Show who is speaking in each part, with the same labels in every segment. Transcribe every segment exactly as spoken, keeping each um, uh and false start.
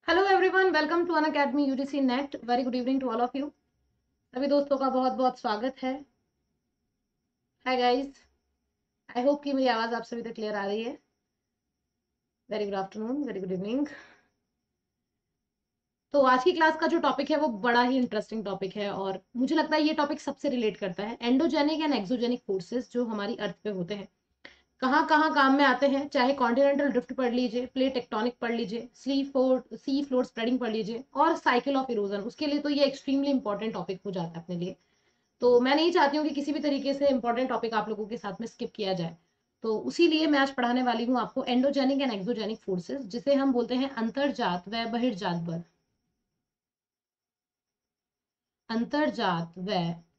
Speaker 1: Hello everyone, welcome to Unacademy UGC NET. Very good evening to all of you. सभी दोस्तों का बहुत बहुत स्वागत है। हाय गाइस, आई होप कि मेरी आवाज आप सभी तक क्लियर आ रही है। Very good afternoon, very good evening. तो आज की क्लास का जो टॉपिक है वो बड़ा ही इंटरेस्टिंग टॉपिक है और मुझे लगता है ये टॉपिक सबसे रिलेट करता है। एंडोजेनिक एंड एक्सोजेनिक फोर्सेस जो हमारी अर्थ पे होते हैं, कहाँ कहाँ काम में आते हैं। चाहे कॉन्टिनेंटल ड्रिफ्ट पढ़ लीजिए, प्लेट टेक्टोनिक पढ़ लीजिए, sea floor sea floor spreading पढ़ लीजिए और साइकिल ऑफ इरोजन, उसके लिए तो ये एक्सट्रीमली इंपॉर्टेंट टॉपिक हो जाता है अपने लिए। तो मैं नहीं चाहती हूँ कि किसी भी तरीके से इंपॉर्टेंट टॉपिक आप लोगों के साथ में स्किप किया जाए। तो उसी लिए मैं आज पढ़ाने वाली हूँ आपको एंडोजेनिक एंड एक्सोजेनिक फोर्सेस, जिसे हम बोलते हैं अंतर्जात व बहिर्जात बल। अंतर्जात व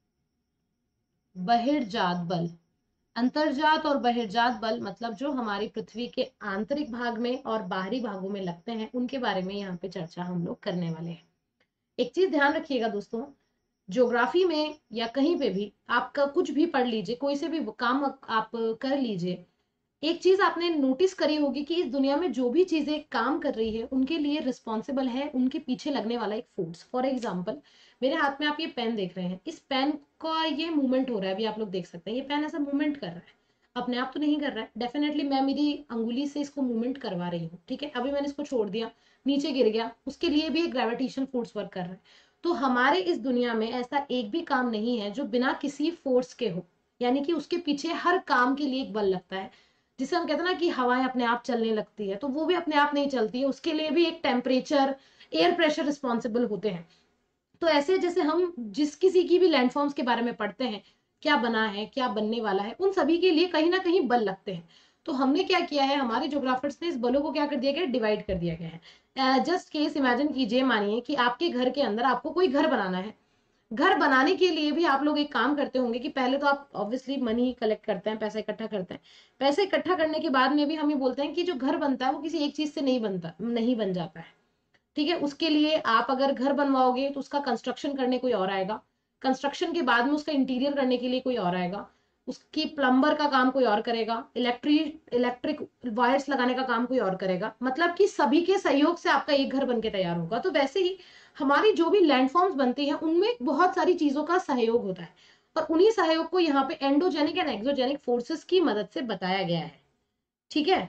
Speaker 1: बहिर्जात बल। अंतर्जात और बहिर्जात बल मतलब जो हमारी पृथ्वी के आंतरिक भाग में और बाहरी भागों में लगते हैं, उनके बारे में यहाँ पे चर्चा हम लोग करने वाले हैं। एक चीज ध्यान रखिएगा दोस्तों, ज्योग्राफी में या कहीं पे भी आपका कुछ भी पढ़ लीजिए, कोई से भी काम आप कर लीजिए, एक चीज आपने नोटिस करी होगी कि इस दुनिया में जो भी चीजें काम कर रही है उनके लिए रिस्पॉन्सिबल है उनके पीछे लगने वाला एक फोर्स। फॉर एग्जाम्पल, मेरे हाथ में आप ये पेन देख रहे हैं, इस पेन का ये मूवमेंट हो रहा है, अभी आप लोग देख सकते हैं ये पेन ऐसा मूवमेंट कर रहा है, अपने आप तो नहीं कर रहा है। डेफिनेटली मैं मेरी अंगुली से इसको मूवमेंट करवा रही हूँ, ठीक है। अभी मैंने इसको छोड़ दिया, नीचे गिर गया, उसके लिए भी एक ग्रेविटेशन फोर्स वर्क कर रहा है। तो हमारे इस दुनिया में ऐसा एक भी काम नहीं है जो बिना किसी फोर्स के हो, यानी कि उसके पीछे हर काम के लिए एक बल लगता है। जिसे हम कहते हैं ना कि हवाएं अपने आप चलने लगती है, तो वो भी अपने आप नहीं चलती है, उसके लिए भी एक टेम्परेचर, एयर प्रेशर रिस्पॉन्सिबल होते हैं। तो ऐसे जैसे हम जिस किसी की भी लैंडफॉर्म्स के बारे में पढ़ते हैं, क्या बना है, क्या बनने वाला है, उन सभी के लिए कहीं ना कहीं बल लगते हैं। तो हमने क्या किया है, हमारे ज्योग्राफर्स ने इस बलों को क्या कर दिया गया, डिवाइड कर दिया गया है। जस्ट केस इमेजिन कीजिए, मानिए कि आपके घर के अंदर आपको कोई घर बनाना है। घर बनाने के लिए भी आप लोग एक काम करते होंगे कि पहले तो आप ऑब्वियसली मनी कलेक्ट करते हैं, पैसा इकट्ठा करते हैं। पैसे इकट्ठा करने के बाद में भी हम ये बोलते हैं कि जो घर बनता है वो किसी एक चीज से नहीं बनता, नहीं बन जाता है, ठीक है। उसके लिए आप अगर घर बनवाओगे तो उसका कंस्ट्रक्शन करने कोई और आएगा, कंस्ट्रक्शन के बाद में उसका इंटीरियर करने के लिए कोई और आएगा, उसकी प्लम्बर का काम कोई और करेगा, इलेक्ट्रिक इलेक्ट्रिक वायर्स लगाने का काम कोई और करेगा। मतलब कि सभी के सहयोग से आपका एक घर बन के तैयार होगा। तो वैसे ही हमारी जो भी लैंडफॉर्म्स बनती हैं उनमें बहुत सारी चीजों का सहयोग होता है, और उन्हीं सहयोग को यहाँ पे एंडोजेनिक एंड एक्सोजेनिक फोर्सेस की मदद से बताया गया है, ठीक है।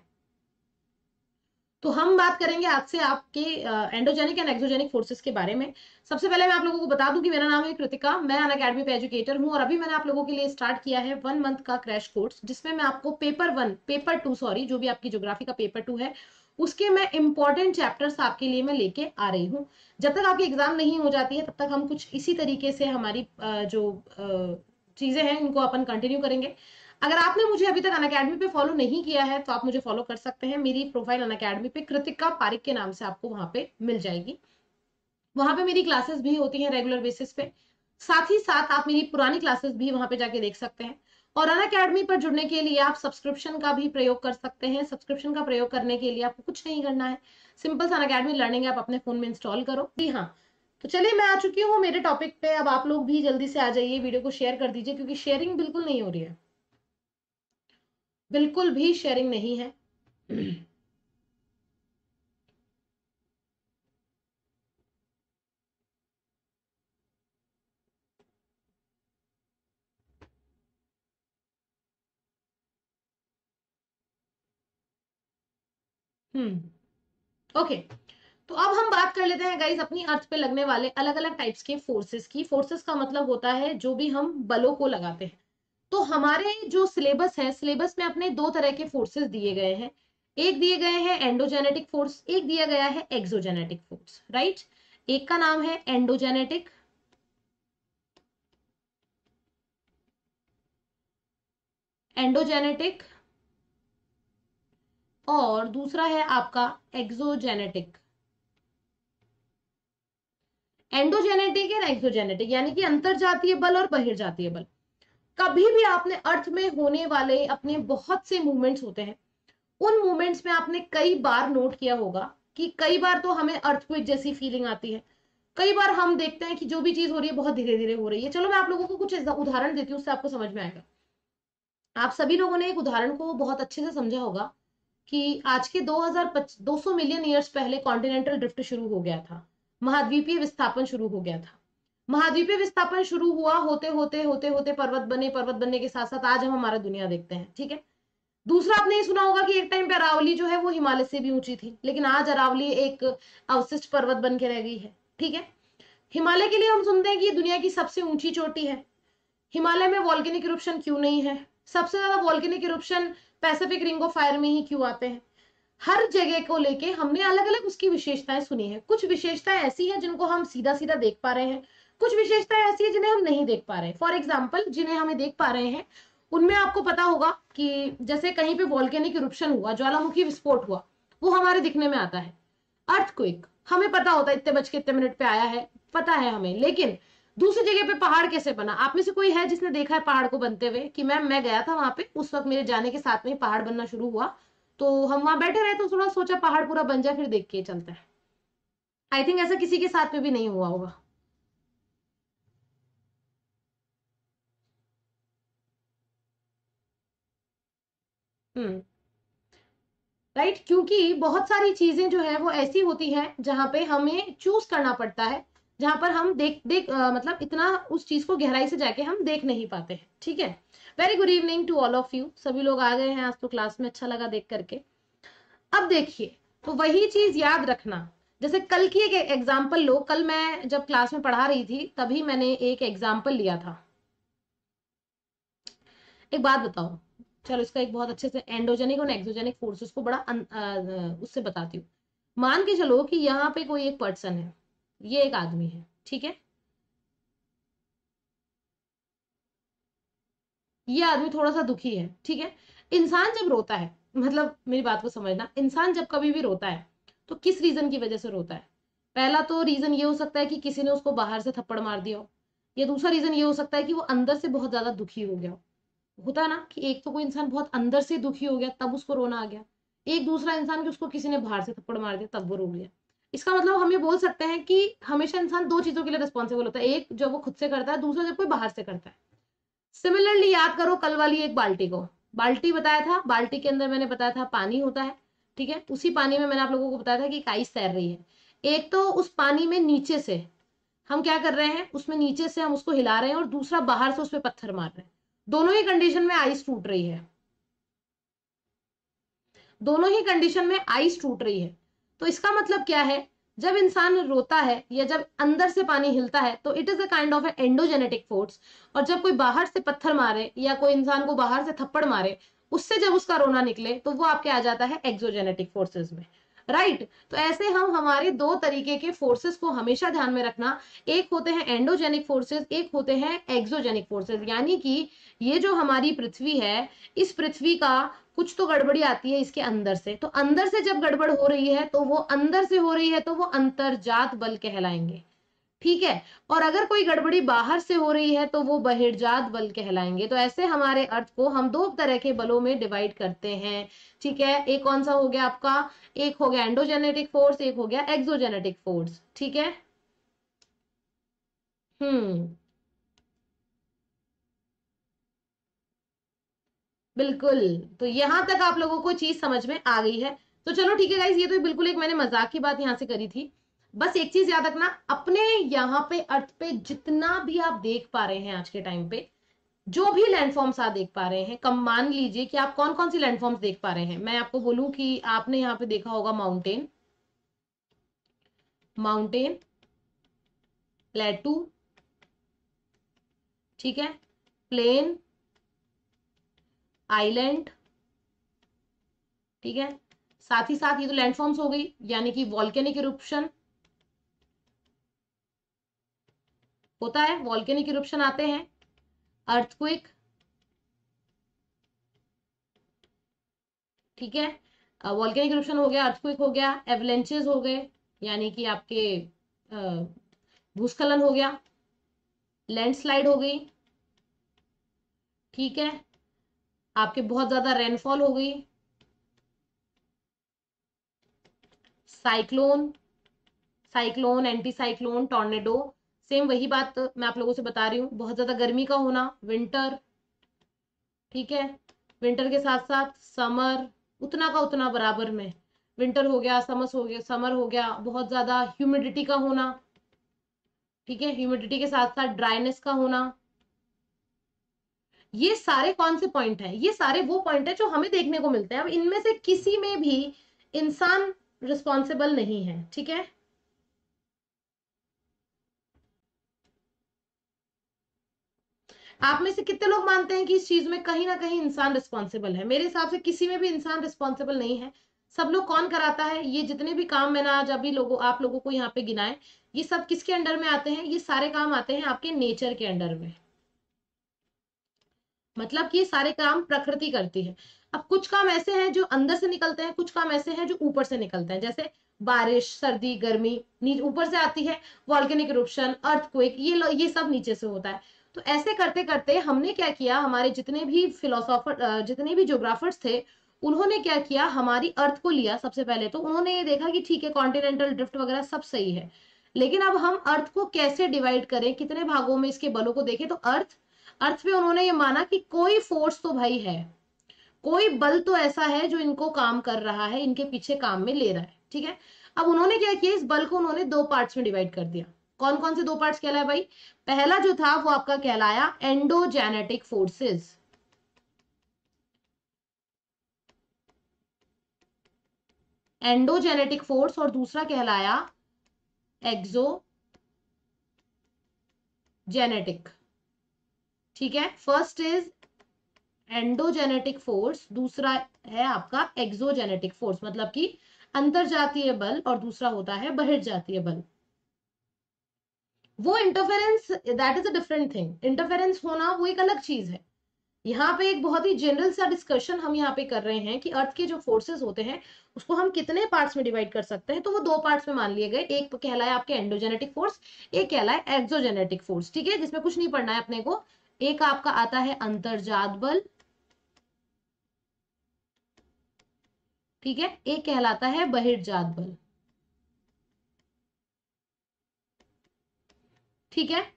Speaker 1: तो हम बात करेंगे आज से आपके एंडोजेनिक एंड एक्सोजेनिक फोर्सेस के बारे में। सबसे पहले मैं आप लोगों को बता दूं कि मेरा नाम है कृतिका, मैं अन अकेडमी पे एजुकेटर हूं, और अभी मैंने आप लोगों के लिए स्टार्ट किया है वन मंथ का क्रैश कोर्स, जिसमें मैं आपको paper one paper two sorry जो भी आपकी ज्योग्राफी का पेपर टू है, उसके मैं इंपॉर्टेंट चैप्टर्स आपके लिए मैं लेके आ रही हूँ। जब तक आपकी एग्जाम नहीं हो जाती है तब तक हम कुछ इसी तरीके से हमारी जो चीजें हैं उनको अपन कंटिन्यू करेंगे। अगर आपने मुझे अभी तक अनअकैडमी पे फॉलो नहीं किया है तो आप मुझे फॉलो कर सकते हैं। मेरी प्रोफाइल अनअकैडमी पे कृतिका पारिक के नाम से आपको वहां पे मिल जाएगी। वहां पे मेरी क्लासेस भी होती हैं रेगुलर बेसिस पे, साथ ही साथ आप मेरी पुरानी क्लासेस भी वहां पे जाके देख सकते हैं। और अनअकैडमी पर जुड़ने के लिए आप सब्सक्रिप्शन का भी प्रयोग कर सकते हैं। सब्सक्रिप्शन का प्रयोग करने के लिए आपको कुछ नहीं करना है, सिंपल सा अनअकैडमी लर्निंग ऐप अपने फोन में इंस्टॉल करो। जी हाँ, तो चलिए मैं आ चुकी हूँ मेरे टॉपिक पे। अब आप लोग भी जल्दी से आ जाइए, वीडियो को शेयर कर दीजिए, क्योंकि शेयरिंग बिल्कुल नहीं हो रही है, बिल्कुल भी शेयरिंग नहीं है। Hmm, okay. तो अब हम बात कर लेते हैं गाइस अपनी अर्थ पे लगने वाले अलग अलग टाइप्स के फोर्सेस की। फोर्सेस का मतलब होता है जो भी हम बलों को लगाते हैं। तो हमारे जो सिलेबस है, सिलेबस में अपने दो तरह के फोर्सेस दिए गए हैं। एक दिए गए हैं एंडोजेनेटिक फोर्स, एक दिया गया है एक्सोजेनेटिक फोर्स, राइट। एक का नाम है एंडोजेनेटिक, एंडोजेनेटिक, और दूसरा है आपका एक्सोजेनेटिक। एंडोजेनेटिक और एक्सोजेनेटिक यानी कि अंतरजातीय बल और बहिर्जातीय बल। कभी भी आपने अर्थ में होने वाले अपने बहुत से मूवमेंट्स होते हैं, उन मूवमेंट्स में आपने कई बार नोट किया होगा कि कई बार तो हमें अर्थक्वेक जैसी फीलिंग आती है, कई बार हम देखते हैं कि जो भी चीज हो रही है बहुत धीरे धीरे हो रही है। चलो मैं आप लोगों को कुछ उदाहरण देती हूँ, उससे आपको समझ में आएगा। आप सभी लोगों ने एक उदाहरण को बहुत अच्छे से समझा होगा कि आज के दो सौ मिलियन ईयर्स पहले कॉन्टिनेंटल ड्रिफ्ट शुरू हो गया था, महाद्वीपीय विस्थापन शुरू हो गया था। महाद्वीपीय विस्थापन शुरू हुआ, होते होते होते होते पर्वत बने, पर्वत बनने के साथ साथ आज हम हमारा दुनिया देखते हैं, ठीक है। दूसरा, आपने ये सुना होगा कि एक टाइम पे अरावली जो है वो हिमालय से भी ऊंची थी, लेकिन आज अरावली एक अवशिष्ट पर्वत बन के रह गई है, ठीक है। हिमालय के लिए हम सुनते हैं कि दुनिया की सबसे ऊंची चोटी है। हिमालय में वॉल्केनिक इरप्शन क्यों नहीं है? सबसे ज्यादा volcanic eruption Pacific ring of fire में ही क्यों आते हैं? हर जगह को लेके हमने अलग अलग उसकी विशेषताएं सुनी है। कुछ विशेषताएं ऐसी हैं जिनको हम सीधा सीधा देख पा रहे हैं, कुछ विशेषताएं ऐसी है जिन्हें हम नहीं देख पा रहे हैं। फॉर एग्जाम्पल, जिन्हें हमें देख पा रहे हैं उनमें आपको पता होगा कि जैसे कहीं पे वॉल्केनिक इरप्शन हुआ, ज्वालामुखी विस्फोट हुआ, वो हमारे दिखने में आता है। अर्थक्वेक हमें पता होता है इतने बज के इतने मिनट पे आया है, पता है हमें, लेकिन दूसरी जगह पे पहाड़ कैसे बना? आप में से कोई है जिसने देखा है पहाड़ को बनते हुए? कि मैम मैं गया था वहां पे, उस वक्त मेरे जाने के साथ में पहाड़ बनना शुरू हुआ, तो हम वहां बैठे रहे तो थोड़ा सोचा पहाड़ पूरा बन जाए फिर देख के चलता है। आई थिंक ऐसा किसी के साथ में भी नहीं हुआ होगा। हम्म राइट, क्योंकि बहुत सारी चीजें जो है वो ऐसी होती हैं जहां पे हमें चूज करना पड़ता है, जहां पर हम देख देख आ, मतलब इतना उस चीज को गहराई से जाके हम देख नहीं पाते हैं, ठीक है। Very good evening to all of you, सभी लोग आ गए हैं आज तो क्लास में, अच्छा लगा देख करके। अब देखिए, तो वही चीज याद रखना, जैसे कल की एक एग्जाम्पल लो। कल मैं जब क्लास में पढ़ा रही थी तभी मैंने एक एग्जाम्पल लिया था। एक बात बताओ, चलो इसका एक बहुत अच्छे से एंडोजेनिक और एक्सोजेनिक फोर्सेस को बड़ा अन, आ, उससे बताती हूँ। मान के चलो कि यहाँ पे कोई एक पर्सन है, ये एक आदमी है, ठीक है। ये आदमी थोड़ा सा दुखी है, ठीक है। इंसान जब रोता है, मतलब मेरी बात को समझना, इंसान जब कभी भी रोता है तो किस रीजन की वजह से रोता है? पहला तो रीजन ये हो सकता है कि किसी ने उसको बाहर से थप्पड़ मार दिया हो, या दूसरा रीजन ये हो सकता है कि वो अंदर से बहुत ज्यादा दुखी हो गया हो। होता है ना कि एक तो कोई इंसान बहुत अंदर से दुखी हो गया तब उसको रोना आ गया, एक दूसरा इंसान कि उसको किसी ने बाहर से थप्पड़ मार दिया तब वो रो गया। इसका मतलब हम ये बोल सकते हैं कि हमेशा इंसान दो चीजों के लिए रिस्पॉन्सिबल होता है, एक जब वो खुद से करता है, दूसरा जब कोई बाहर से करता है। सिमिलरली याद करो कल वाली एक बाल्टी को, बाल्टी बताया था, बाल्टी के अंदर मैंने बताया था पानी होता है, ठीक है। उसी पानी में मैंने आप लोगों को बताया था कि आइस तैर रही है। एक तो उस पानी में नीचे से हम क्या कर रहे हैं, उसमें नीचे से हम उसको हिला रहे हैं, और दूसरा बाहर से उसमें पत्थर मार रहे हैं। दोनों ही कंडीशन में आइस टूट रही है, दोनों ही कंडीशन में आइस टूट रही है। तो इसका मतलब क्या है, जब इंसान रोता है या जब अंदर से पानी हिलता है तो it is a kind of endogenetic force, और जब कोई बाहर से पत्थर मारे या कोई इंसान को बाहर से थप्पड़ मारे, उससे जब उसका रोना निकले तो वो आपके आ जाता है एक्सोजेनेटिक फोर्सेस में, राइट right? तो ऐसे हम हमारे दो तरीके के फोर्सेस को हमेशा ध्यान में रखना, एक होते हैं एंडोजेनिक फोर्सेस, एक होते हैं एक्सोजेनिक फोर्सेस। यानी कि ये जो हमारी पृथ्वी है, इस पृथ्वी का कुछ तो गड़बड़ी आती है इसके अंदर से, तो अंदर से जब गड़बड़ हो रही है तो वो अंदर से हो रही है तो वो अंतर्जात बल कहलाएंगे, ठीक है। और अगर कोई गड़बड़ी बाहर से हो रही है तो वो बहिर्जात बल कहलाएंगे। तो ऐसे हमारे अर्थ को हम दो तरह के बलों में डिवाइड करते हैं, ठीक है। एक कौन सा हो गया आपका, एक हो गया एंडोजेनेटिक फोर्स, एक हो गया एक्सोजेनेटिक फोर्स, ठीक है। हम्म बिल्कुल, तो यहां तक आप लोगों को चीज समझ में आ गई है। तो चलो ठीक है गाइस, ये तो बिल्कुल एक मैंने मजाक की बात यहां से करी थी। बस एक चीज याद रखना, अपने यहाँ पे अर्थ पे जितना भी आप देख पा रहे हैं आज के टाइम पे, जो भी लैंडफॉर्म्स आप देख पा रहे हैं, कम मान लीजिए कि आप कौन कौन सी लैंडफॉर्म्स देख पा रहे हैं। मैं आपको बोलूं कि आपने यहाँ पे देखा होगा माउंटेन, माउंटेन, प्लेटू, ठीक है, प्लेन, आइलैंड, ठीक है। साथ ही साथ ये तो लैंडफॉर्म्स हो गई, यानी कि वॉल्केनिक इरुप्शन होता है, वॉल्केनिक इरुप्शन आते हैं, अर्थक्वेक, ठीक है। वॉल्केनिक इरुप्शन हो गया, अर्थक्वेक हो गया, एवलेंचेस हो गए, यानी कि आपके भूस्खलन हो गया, लैंडस्लाइड हो गई, ठीक है, आपके बहुत ज्यादा रेनफॉल हो गई, cyclone, cyclone, anti cyclone, tornado, same वही बात मैं आप लोगों से बता रही हूँ। बहुत ज्यादा गर्मी का होना, विंटर, ठीक है, विंटर के साथ साथ समर, उतना का उतना बराबर में। विंटर हो गया, समर हो गया, समर हो गया, बहुत ज्यादा ह्यूमिडिटी का होना, ठीक है, ह्यूमिडिटी के साथ साथ ड्राइनेस का होना, ये सारे कौन से पॉइंट हैं? ये सारे वो पॉइंट है जो हमें देखने को मिलते हैं। अब इनमें से किसी में भी इंसान रिस्पॉन्सिबल नहीं है, ठीक है। आप में से कितने लोग मानते हैं कि इस चीज में कहीं ना कहीं इंसान रिस्पॉन्सिबल है? मेरे हिसाब से किसी में भी इंसान रिस्पॉन्सिबल नहीं है। सब लोग कौन कराता है? ये जितने भी काम मैंने आज अभी लोगों आप लोगों को यहाँ पे गिनाए, ये सब किसके अंडर में आते हैं? ये सारे काम आते हैं आपके नेचर के अंडर में। मतलब कि ये सारे काम प्रकृति करती है। अब कुछ काम ऐसे हैं जो अंदर से निकलते हैं, कुछ काम ऐसे हैं जो ऊपर से निकलते हैं। जैसे बारिश, सर्दी, गर्मी नीचे ऊपर से आती है, वॉल्केनिक इरप्शन, अर्थक्वेक, ये ये सब नीचे से होता है। तो ऐसे करते करते हमने क्या किया, हमारे जितने भी फिलोसोफर, जितने भी ज्योग्राफर्स थे, उन्होंने क्या किया, हमारी अर्थ को लिया। सबसे पहले तो उन्होंने ये देखा कि ठीक है, कॉन्टिनेंटल ड्रिफ्ट वगैरह सब सही है, लेकिन अब हम अर्थ को कैसे डिवाइड करें, कितने भागों में इसके बलों को देखें। तो अर्थ अर्थ पे उन्होंने ये माना कि कोई फोर्स तो भाई है, कोई बल तो ऐसा है जो इनको काम कर रहा है, इनके पीछे काम में ले रहा है, ठीक है। अब उन्होंने क्या किया, इस बल को उन्होंने दो पार्ट्स में डिवाइड कर दिया। कौन कौन से दो पार्ट्स कहलाए भाई? पहला जो था वो आपका कहलाया एंडोजेनेटिक फोर्सेस, एंडोजेनेटिक फोर्स, और दूसरा कहलाया एक्सोजेनेटिक, ठीक है। फर्स्ट इज एंडोजेनेटिक फोर्स, दूसरा है आपका एक्सोजेनेटिक फोर्स, मतलब कि अंतरजातीय बल, और दूसरा होता है बहिर्जातीय बल। वो interference, that is a different thing. Interference होना वो एक अलग चीज है। यहाँ पे एक बहुत ही जनरल सा डिस्कशन हम यहाँ पे कर रहे हैं कि अर्थ के जो फोर्सेस होते हैं उसको हम कितने पार्ट्स में डिवाइड कर सकते हैं। तो वो दो पार्ट्स में मान लिए गए, एक तो कहलाया आपके एंडोजेनेटिक फोर्स, एक कहलाया एक्सोजेनेटिक फोर्स, ठीक है, जिसमें कुछ नहीं पढ़ना है अपने को। एक आपका आता है अंतर्जात बल, ठीक है, एक कहलाता है बहिर्जात बल, ठीक है।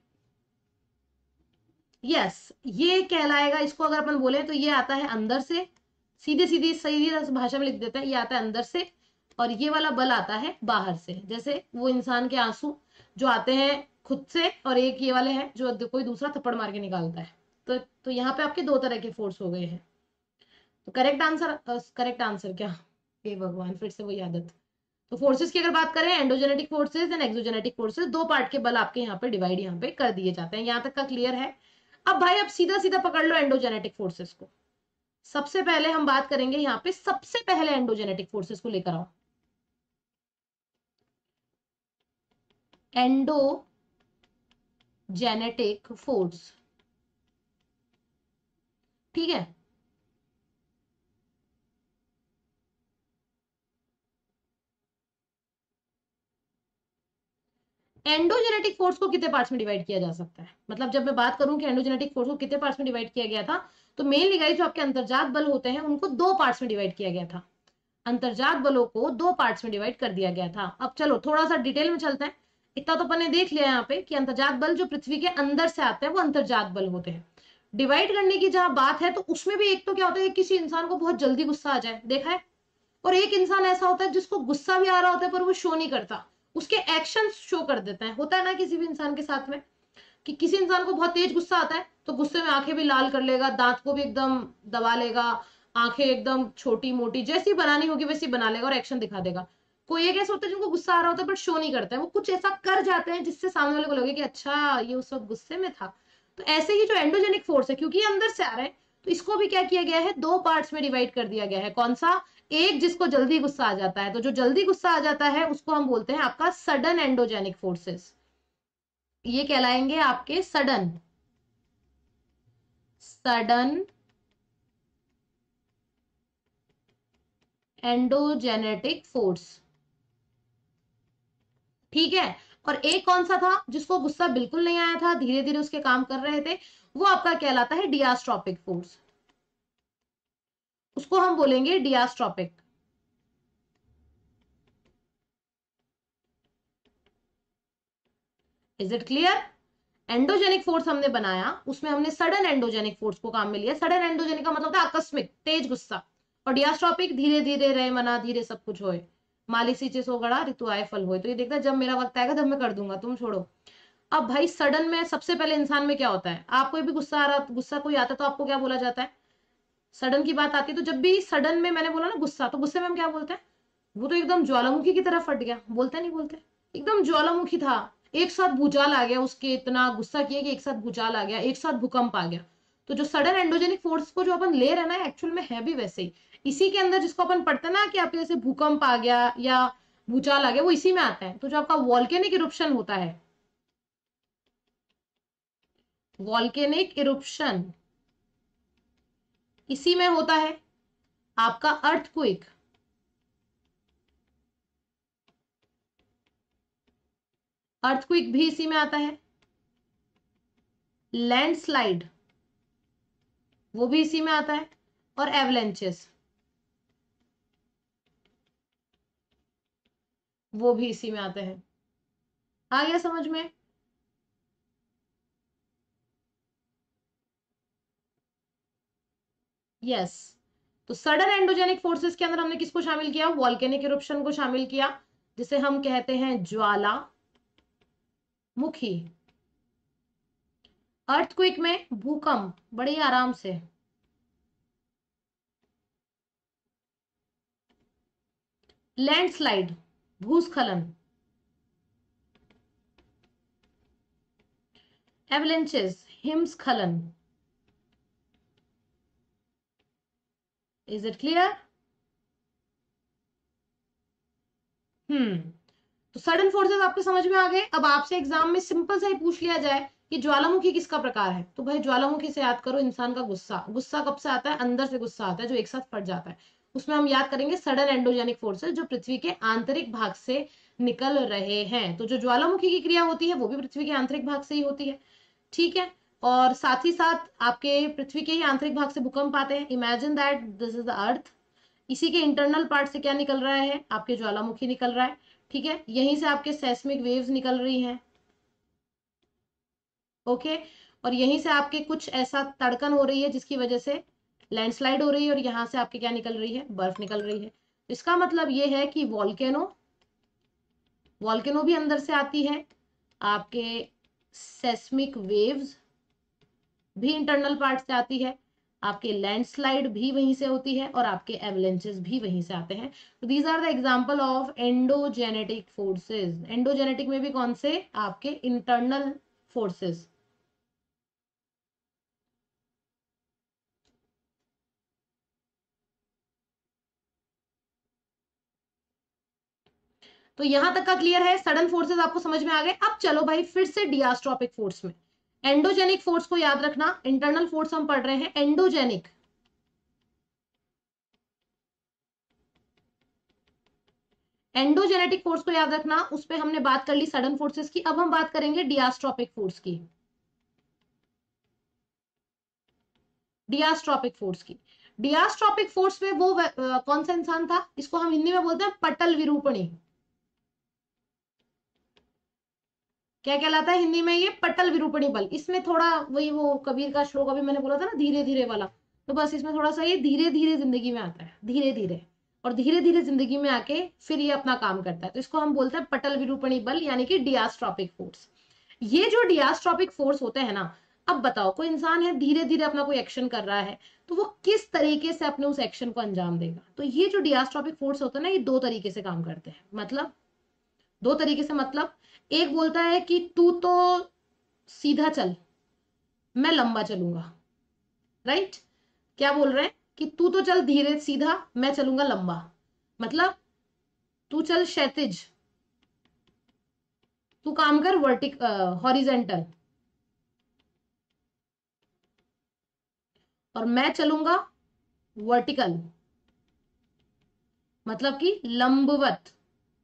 Speaker 1: यस, ये कहलाएगा, इसको अगर अपन बोले तो ये आता है अंदर से, सीधे सीधी सही भाषा में लिख देते हैं, ये आता है अंदर से, और ये वाला बल आता है बाहर से। जैसे वो इंसान के आंसू जो आते हैं खुद से, और एक ये वाले हैं जो कोई दूसरा थप्पड़ मार के निकालता है। तो तो यहाँ पे आपके दो तरह के फोर्स हो गए हैं। तो करेक्ट आंसर, करेक्ट आंसर क्या, हे भगवान, फिर से वही आदत। तो फोर्सेस की अगर बात करें, endogenetic forces and exogenetic forces, दो पार्ट के बल आपके यहाँ पे डिवाइड यहाँ पे कर दिए जाते हैं। यहाँ तक का क्लियर है? अब भाई अब सीधा सीधा पकड़ लो एंडोजेनेटिक फोर्सेस को। सबसे पहले हम बात करेंगे यहाँ पे, सबसे पहले एंडोजेनेटिक फोर्सेस को लेकर आओ। एंडोजेनेटिक फोर्स, ठीक है। एंडोजेनेटिक फोर्स को कितने पार्ट्स में डिवाइड किया जा सकता है? मतलब जब मैं बात करूं कि एंडोजेनेटिक फोर्स को कितने पार्ट्स में डिवाइड किया गया था, तो मेनली गाइस जो आपके अंतर्जात बल होते हैं उनको दो पार्ट्स में डिवाइड किया गया था। अंतर्जात बलों को दो पार्ट्स में डिवाइड कर दिया गया था। अब चलो थोड़ा सा डिटेल में चलते हैं। इतना तो अपन ने देख लिया यहाँ पे कि अंतर्जात बल जो पृथ्वी के अंदर से आते हैं वो अंतर्जात बल होते हैं। डिवाइड करने की जहां बात है तो उसमें भी एक तो क्या होता है, किसी इंसान को बहुत जल्दी गुस्सा आ जाए, देखा है, और एक इंसान ऐसा होता है जिसको गुस्सा भी आ रहा होता है पर वो शो नहीं करता, उसके एक्शन शो कर देते हैं। होता है ना किसी भी इंसान के साथ में, कि किसी इंसान को बहुत तेज गुस्सा आता है तो गुस्से में आंखें भी लाल कर लेगा, दांत को भी एकदम दबा लेगा, आंखें एकदम छोटी मोटी जैसी बनानी होगी वैसी बना लेगा और एक्शन दिखा देगा। कोई एक ऐसा होता है जिनको गुस्सा आ रहा होता है बट शो नहीं करता है, वो कुछ ऐसा कर जाते हैं जिससे सामने वाले को लगे कि अच्छा ये उस वक्त गुस्से में था। तो ऐसे ही जो एंडोजेनिक फोर्स है, क्योंकि ये अंदर से आ रहा है, तो इसको भी क्या किया गया है, दो पार्ट्स में डिवाइड कर दिया गया है। कौन सा? एक जिसको जल्दी गुस्सा आ जाता है, तो जो जल्दी गुस्सा आ जाता है उसको हम बोलते हैं आपका सडन एंडोजेनिक फोर्सेस। ये कहलाएंगे आपके सडन सडन एंडोजेनेटिक फोर्स, ठीक है। और एक कौन सा था जिसको गुस्सा बिल्कुल नहीं आया था, धीरे धीरे उसके काम कर रहे थे, वो आपका कहलाता है डियास्ट्रोपिक फोर्स। उसको हम बोलेंगे diastrophic. Is it clear? Endogenic force हमने बनाया, उसमें हमने सडन एंडोजेनिक फोर्स को काम में लिया। सडन एंडोजेनिक का मतलब था आकस्मिक तेज गुस्सा, और डियास्ट्रॉपिक धीरे धीरे रहे मना धीरे सब कुछ होए, माली सींचे सो गड़ा ऋतु आए फल होए। तो ये देखता है जब मेरा वक्त आएगा तब मैं कर दूंगा, तुम छोड़ो। अब भाई सडन में सबसे पहले इंसान में क्या होता है, आपको भी गुस्सा आ रहा, गुस्सा कोई आता है तो आपको क्या बोला जाता है, सडन की बात आती है तो जब भी सडन में मैंने बोला ना गुस्सा, तो गुस्से में हम क्या बोलते हैं, वो तो एकदम ज्वालामुखी की तरह फट गया, बोलते नहीं बोलते, एकदम ज्वालामुखी था, एक साथ भूचाल आ गया उसके, इतना गुस्सा किया कि एक साथ भूचाल आ गया, एक साथ भूकंप आ गया। तो जो सडन एंडोजेनिक फोर्स को जो अपन ले रहे हैं ना, एक्चुअल में है भी वैसे ही, इसी के अंदर जिसको अपन पढ़ते हैं ना कि आपके जैसे भूकंप आ गया या भूचाल आ गया, वो इसी में आता है। तो जो आपका वॉल्केनिक इरुप्शन होता है, वॉल्केनिक इरुप्शन इसी में होता है। आपका अर्थक्वेक, अर्थक्वेक भी इसी में आता है। लैंडस्लाइड वो भी इसी में आता है, और एवलेंचेस वो भी इसी में आते हैं। आ गया समझ में? यस। तो सडन एंडोजेनिक फोर्सेस के अंदर हमने किसको शामिल किया, वॉल्केनिक इरुप्शन को शामिल किया, जिसे हम कहते हैं ज्वालामुखी। अर्थक्वेक में भूकंप बड़े आराम से, लैंडस्लाइड भूस्खलन, एवलेंचेस हिमस्खलन। Is it clear? हम्म तो सडन फोर्सेस आपके समझ में आ गए। अब आपसे एग्जाम में सिंपल सा ही पूछ लिया जाए कि ज्वालामुखी किसका प्रकार है, तो भाई ज्वालामुखी से याद करो इंसान का गुस्सा। गुस्सा कब से आता है, अंदर से गुस्सा आता है जो एक साथ फट जाता है। उसमें हम याद करेंगे सडन एंडोजेनिक फोर्सेस जो पृथ्वी के आंतरिक भाग से निकल रहे हैं। तो जो ज्वालामुखी की क्रिया होती है वो भी पृथ्वी के आंतरिक भाग से ही होती है, ठीक है। और साथ ही साथ आपके पृथ्वी के ही आंतरिक भाग से भूकंप आते हैं। Imagine that this is the earth, इसी के इंटरनल पार्ट से क्या निकल रहा है, आपके ज्वालामुखी निकल रहा है, ठीक है। यहीं से आपके सेस्मिक वेव्स निकल रही हैं, ओके। और यहीं से आपके कुछ ऐसा तड़कन हो रही है जिसकी वजह से लैंडस्लाइड हो रही है, और यहां से आपके क्या निकल रही है, बर्फ निकल रही है। इसका मतलब ये है कि वॉल्केनो, वॉल्केनो भी अंदर से आती है, आपके सेस्मिक वेव्स भी इंटरनल पार्ट से आती है, आपके लैंडस्लाइड भी वहीं से होती है, और आपके एवलेंचेस भी वहीं से आते हैं। तो these are the example of endogenetic forces. Endogenetic में भी कौन से, आपके इंटरनल फोर्सेस। तो यहां तक का क्लियर है, सडन फोर्सेस आपको समझ में आ गए। अब चलो भाई फिर से डियास्ट्रोपिक फोर्स में, एंडोजेनिक फोर्स को याद रखना, इंटरनल फोर्स हम पढ़ रहे हैं, एंडोजेनिक, एंडोजेनेटिक फोर्स को याद रखना। उस पर हमने बात कर ली सडन फोर्सेस की। अब हम बात करेंगे डियास्ट्रोपिक फोर्स की, डियास्ट्रोपिक फोर्स की। डियास्ट्रोपिक फोर्स में वो आ, कौन सा इंसान था, इसको हम हिंदी में बोलते हैं पटल विरूपणी। क्या कहलाता है हिंदी में, ये पटल विरूपणी बल। इसमें थोड़ा वही वो कबीर का श्लोक अभी मैंने बोला था ना, धीरे धीरे वाला, तो बस इसमें थोड़ा सा ये धीरे धीरे जिंदगी में आता है, धीरे धीरे, और धीरे धीरे जिंदगी में आके फिर ये अपना काम करता है। तो इसको हम बोलते हैं पटल विरूपणी बल, यानी कि डियास्ट्रोपिक फोर्स। ये जो डियास्ट्रोपिक फोर्स होते हैं ना, अब बताओ कोई इंसान है धीरे धीरे अपना कोई एक्शन कर रहा है, तो वो किस तरीके से अपने उस एक्शन को अंजाम देगा। तो ये जो डियास्ट्रोपिक फोर्स होता है ना, ये दो तरीके से काम करते हैं। मतलब दो तरीके से, मतलब एक बोलता है कि तू तो सीधा चल, मैं लंबा चलूंगा, राइट। क्या बोल रहे हैं कि तू तो चल धीरे सीधा, मैं चलूंगा लंबा। मतलब तू चल क्षैतिज, तू काम कर वर्टिक हॉरिजेंटल, और मैं चलूंगा वर्टिकल, मतलब कि लंबवत।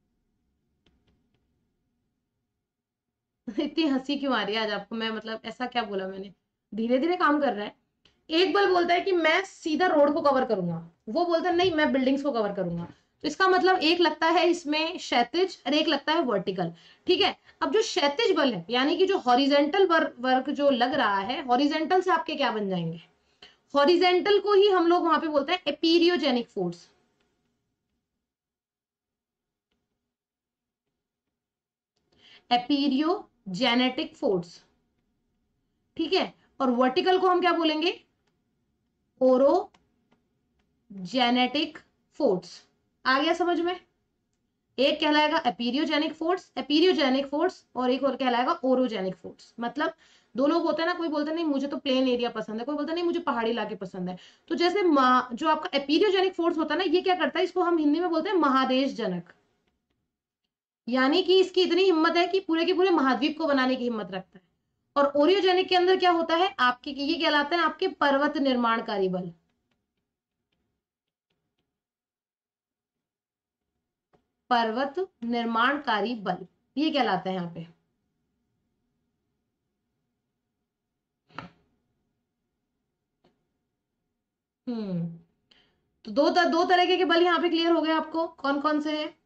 Speaker 1: इतनी हंसी क्यों आ रही है आज आपको, मैं मतलब ऐसा क्या बोला मैंने, धीरे धीरे काम कर रहा है। एक बल बोलता है कि मैं सीधा रोड को कवर करूंगा, वो बोलता है नहीं मैं बिल्डिंग्स को कवर करूंगा। तो इसका मतलब एक लगता है इसमें क्षैतिज और एक लगता है वर्टिकल, ठीक है। अब जो क्षैतिज बल है, यानी कि जो हॉरिजेंटल वर्क जो लग रहा है, हॉरिजेंटल से आपके क्या बन जाएंगे, हॉरिजेंटल को ही हम लोग वहां पे बोलते हैं एपीरियोजेनिक फोर्स। एपीरियोजेनेटिक फोर्स, ठीक है। और वर्टिकल को हम क्या बोलेंगे? Orogenetic force. आ गया समझ में? एक कहलाएगा एपीरियोजेनिक फोर्स, एपीरियोजेनिक फोर्स, और एक और कहलाएगा ओरोजेनिक फोर्स। मतलब दो लोग होते हैं ना, कोई बोलता नहीं मुझे तो प्लेन एरिया पसंद है, कोई बोलता नहीं मुझे पहाड़ी इलाके पसंद है। तो जैसे जो आपका एपीरियोजेनिक फोर्स होता है ना, ये क्या करता है, इसको हम हिंदी में बोलते हैं महादेश जनक। यानी कि इसकी इतनी हिम्मत है कि पूरे के पूरे महाद्वीप को बनाने की हिम्मत रखता है। और ओरियोजेनिक के अंदर क्या होता है आपके, ये कहलाते हैं आपके पर्वत निर्माणकारी बल। पर्वत निर्माणकारी बल ये कहलाते हैं यहाँ पे। हम्म तो दो तर, दो तरह के बल यहाँ पे क्लियर हो गए आपको, कौन कौन से हैं?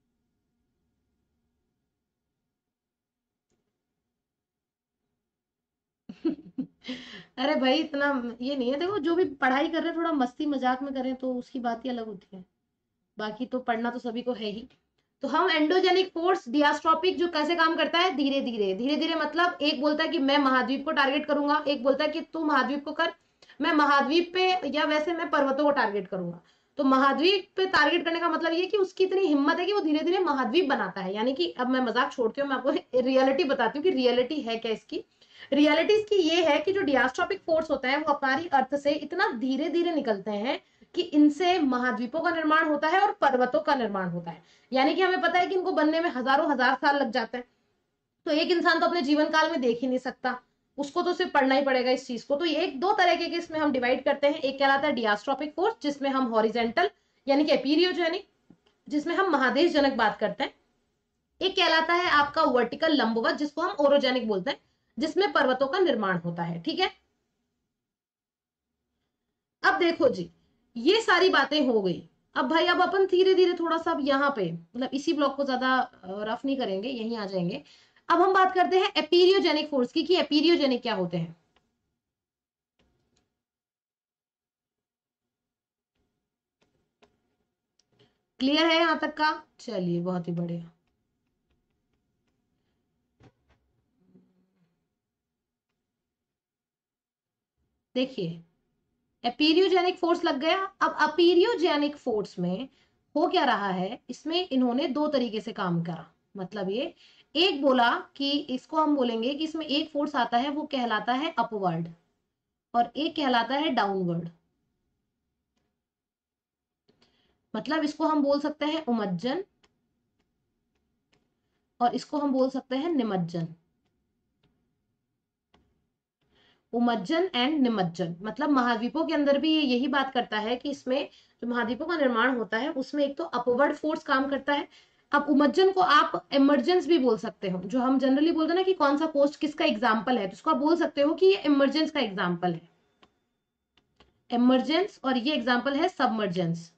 Speaker 1: अरे भाई इतना ये नहीं है, देखो जो भी पढ़ाई कर रहे हैं थोड़ा मस्ती मजाक में करें तो उसकी बात ही अलग होती है, बाकी तो पढ़ना तो सभी को है ही। तो हम एंडोजेनिक फोर्स डियास्ट्रोपिक जो कैसे काम करता है, धीरे धीरे धीरे धीरे, मतलब एक बोलता है कि मैं महाद्वीप को टारगेट करूंगा, एक बोलता है कि तू महाद्वीप को कर, मैं महाद्वीप पे, या वैसे मैं पर्वतों को टारगेट करूंगा। तो महाद्वीप पे टारगेट करने का मतलब ये कि उसकी इतनी हिम्मत है कि वो धीरे धीरे महाद्वीप बनाता है। यानी कि अब मैं मजाक छोड़ती हूँ, मैं आपको रियलिटी बताती हूँ कि रियलिटी है क्या इसकी। रियलिटी इसकी ये है कि जो डियास्ट्रोपिक फोर्स होता है वो हमारी अर्थ से इतना धीरे धीरे निकलते हैं कि इनसे महाद्वीपों का निर्माण होता है और पर्वतों का निर्माण होता है। यानी कि हमें पता है कि इनको बनने में हजारों हजार साल लग जाते हैं। तो एक इंसान तो अपने जीवन काल में देख ही नहीं सकता, उसको तो सिर्फ पढ़ना ही पड़ेगा इस चीज को। तो ये एक दो तरह के इसमें हम डिवाइड करते हैं, एक कहलाता है डियास्ट्रोपिक फोर्स जिसमें हम हॉरिजेंटल यानी कि एपीरियोजेनिक जिसमें हम महादेश जनक बात करते हैं, एक कहलाता है आपका वर्टिकल लंबवत जिसको हम ओरोजेनिक बोलते हैं जिसमें पर्वतों का निर्माण होता है, ठीक है। अब देखो जी, ये सारी बातें हो गई। अब भाई अब अपन धीरे धीरे थोड़ा सा अब यहाँ पे मतलब इसी ब्लॉक को ज्यादा रफ नहीं करेंगे, यहीं आ जाएंगे। अब हम बात करते हैं एपीरियोजेनिक फोर्स की कि एपीरियोजेनिक क्या होते हैं। क्लियर है यहां तक का? चलिए बहुत ही बढ़िया। देखिए एपीरियोजेनिक फोर्स लग गया। अब अपीरियोजेनिक फोर्स में हो क्या रहा है, इसमें इन्होंने दो तरीके से काम करा। मतलब ये एक बोला कि इसको हम बोलेंगे कि इसमें एक फोर्स आता है वो कहलाता है अपवर्ड और एक कहलाता है डाउनवर्ड। मतलब इसको हम बोल सकते हैं उमज्जन और इसको हम बोल सकते हैं निमज्जन। उमज्जन एंड निमज्जन मतलब महाद्वीपों के अंदर भी ये यही बात करता है कि इसमें जो महाद्वीपों का निर्माण होता है उसमें एक तो अपवर्ड फोर्स काम करता है। अब उमज्जन को आप इमरजेंस भी बोल सकते हो, जो हम जनरली बोलते हैं ना कि कौन सा पोस्ट किसका एग्जाम्पल है, तो उसको आप बोल सकते हो कि ये इमरजेंस का एग्जाम्पल है, इमरजेंस, और ये एग्जाम्पल है सबमर्जेंस।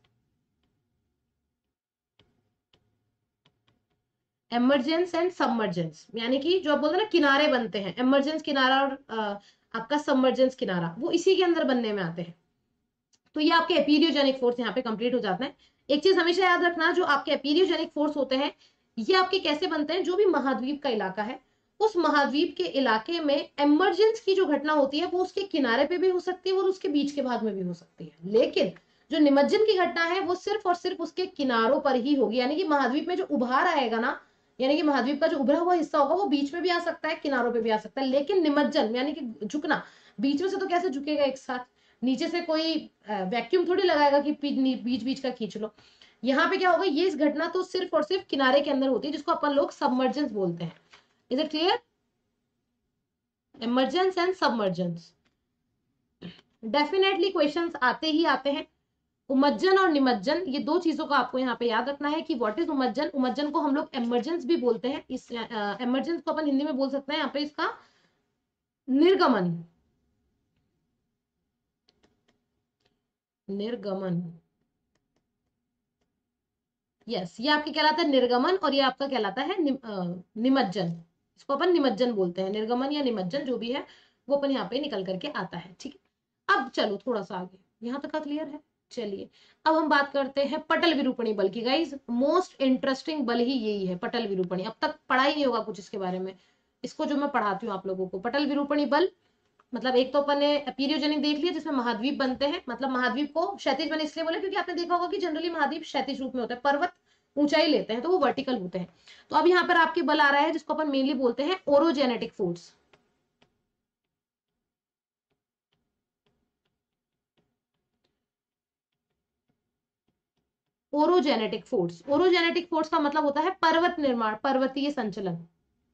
Speaker 1: इमरजेंस एंड सबमर्जेंस यानी कि जो आप बोलते हैं ना किनारे बनते हैं, इमरजेंस किनारा और आ, आपका सबमर्जेंस किनारा, वो इसी के अंदर बनने में आते हैं। तो ये आपके एपीरियोजेनिक फोर्स यहाँ पे कंप्लीट हो जाते हैं। एक चीज हमेशा याद रखना, जो आपके एपीरियोजेनिक फोर्स होते हैं ये आपके कैसे बनते हैं, जो भी महाद्वीप का इलाका है उस महाद्वीप के इलाके में इमरजेंस की जो घटना होती है वो उसके किनारे पे भी हो सकती है और उसके बीच के भाग में भी हो सकती है, लेकिन जो निमज्जन की घटना है वो सिर्फ और सिर्फ उसके किनारों पर ही होगी। यानी कि महाद्वीप में जो उभार आएगा ना, यानी कि महाद्वीप का जो उभरा हुआ हिस्सा होगा वो बीच में भी आ सकता है किनारों पे भी आ सकता है, लेकिन निमज्जन यानी कि झुकना, बीच में से तो कैसे झुकेगा एक साथ, नीचे से कोई वैक्यूम थोड़ी लगाएगा कि बीच बीच का खींच लो। यहाँ पे क्या होगा, ये इस घटना तो सिर्फ और सिर्फ किनारे के अंदर होती है जिसको अपन लोग सबमर्जेंस बोलते हैं। Is it clear? Emergence and submergence definitely questions आते ही आते हैं। उमज्जन और निमज्जन ये दो चीजों को आपको यहाँ पे याद रखना है कि व्हाट इज उमज्जन। उमज्जन को हम लोग इमरजेंस भी बोलते हैं, इस इमरजेंस को अपन हिंदी में बोल सकते हैं यहाँ पे इसका निर्गमन। निर्गमन यस, ये आपके कहलाता है निर्गमन और ये आपका कहलाता है नि, निमज्जन। इसको अपन निमज्जन बोलते हैं, निर्गमन या निमज्जन जो भी है वो अपन यहाँ पे निकल करके आता है, ठीक है। अब चलो थोड़ा सा आगे, यहां तक का क्लियर है। चलिए अब हम बात करते हैं पटल विरूपणी बल की। गाइज मोस्ट इंटरेस्टिंग बल ही यही है, पटल विरूपणी। अब तक पढ़ा ही नहीं होगा कुछ इसके बारे में, इसको जो मैं पढ़ाती हूँ आप लोगों को। पटल विरूपणी बल मतलब एक तो अपन ने पीरियोजेनिक देख लिया जिसमें महाद्वीप बनते हैं, मतलब महाद्वीप को क्षैतिज मैंने इसलिए बोला क्योंकि आपने देखा होगा कि जनरली महाद्वीप क्षैतिज रूप में होता है, पर्वत ऊंचाई लेते हैं तो वो वर्टिकल होते हैं। तो अब यहाँ पर आपके बल आ रहा है जिसको अपन मेनली बोलते हैं orogenetic force. Orogenetic force, orogenetic force का मतलब होता है पर्वत निर्माण, पर्वतीय संचलन।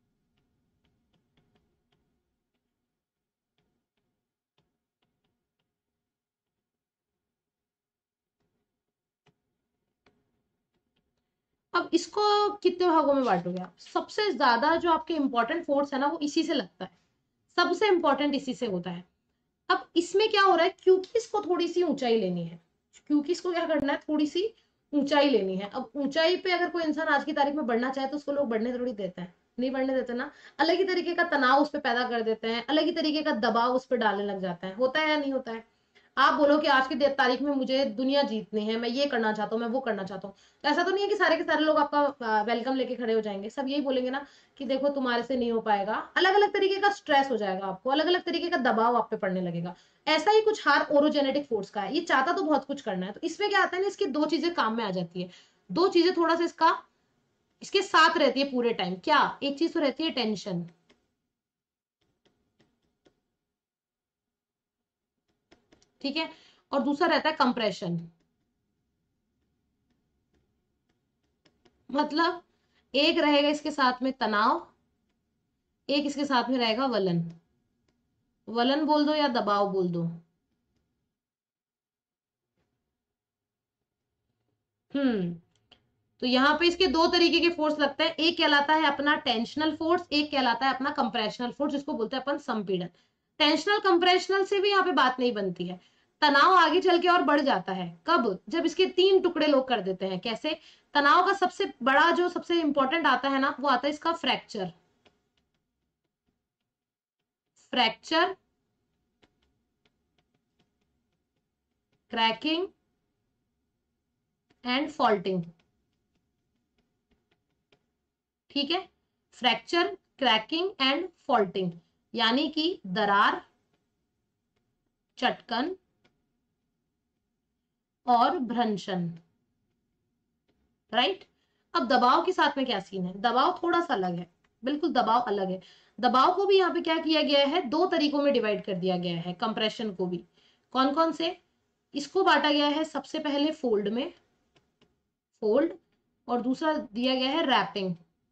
Speaker 1: अब इसको कितने भागों में बांटोगे आप? सबसे ज्यादा जो आपके इंपॉर्टेंट फोर्स है ना वो इसी से लगता है, सबसे इंपॉर्टेंट इसी से होता है। अब इसमें क्या हो रहा है, क्योंकि इसको थोड़ी सी ऊंचाई लेनी है, क्योंकि इसको क्या करना है, थोड़ी सी ऊंचाई लेनी है। अब ऊंचाई पे अगर कोई इंसान आज की तारीख में बढ़ना चाहे तो उसको लोग बढ़ने थोड़ी देते हैं, नहीं बढ़ने देते ना। अलग ही तरीके का तनाव उस पर पैदा कर देते हैं, अलग ही तरीके का दबाव उस पर डालने लग जाता है। होता है या नहीं होता है? आप बोलो कि आज की तारीख में मुझे दुनिया जीतनी है, मैं ये करना चाहता हूँ, मैं वो करना चाहता हूँ, तो ऐसा तो नहीं है कि सारे के सारे लोग आपका वेलकम लेके खड़े हो जाएंगे। सब यही बोलेंगे ना कि देखो तुम्हारे से नहीं हो पाएगा। अलग अलग तरीके का स्ट्रेस हो जाएगा आपको, अलग अलग तरीके का दबाव आप पे पड़ने लगेगा। ऐसा ही कुछ हार ओरोजेनेटिक फोर्स का है। ये चाहता तो बहुत कुछ करना है, तो इसमें क्या आता है ना, इसकी दो चीजें काम में आ जाती है। दो चीजें थोड़ा सा इसका इसके साथ रहती है पूरे टाइम। क्या? एक चीज तो रहती है टेंशन, ठीक है, और दूसरा रहता है कंप्रेशन। मतलब एक रहेगा इसके साथ में तनाव, एक इसके साथ में रहेगा वलन। वलन बोल दो या दबाव बोल दो। हम्म तो यहाँ पे इसके दो तरीके के फोर्स लगते हैं। एक कहलाता है अपना टेंशनल फोर्स, एक कहलाता है अपना कंप्रेशनल फोर्स, जिसको बोलते हैं अपन संपीड़न। टेंशनल कंप्रेशनल से भी यहाँ पे बात नहीं बनती है। तनाव आगे चल के और बढ़ जाता है कब? जब इसके तीन टुकड़े लोग कर देते हैं। कैसे? तनाव का सबसे बड़ा जो सबसे इंपॉर्टेंट आता है ना, वो आता है इसका fracture. Fracture, cracking and faulting. ठीक है, फ्रैक्चर, क्रैकिंग एंड फॉल्टिंग, यानी कि दरार, चटकन और भ्रंशन। राइट। अब दबाव के साथ में क्या सीन है? दबाव थोड़ा सा अलग है, बिल्कुल दबाव अलग है। दबाव को भी यहाँ पे क्या किया गया है, दो तरीकों में डिवाइड कर दिया गया है। कंप्रेशन को भी कौन कौन से? इसको बांटा गया है सबसे पहले फोल्ड में, फोल्ड, और दूसरा दिया गया है रैपिंग।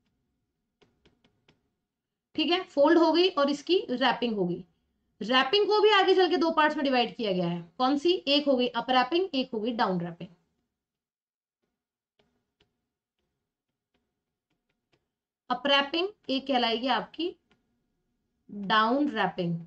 Speaker 1: ठीक है, फोल्ड हो गई और इसकी रैपिंग हो गई। रैपिंग को भी आगे चल के दो पार्ट्स में डिवाइड किया गया है। कौन सी? एक हो गई अप रैपिंग, एक हो गई डाउन रैपिंग। अप रैपिंग एक कहलाएगी आपकी डाउन रैपिंग।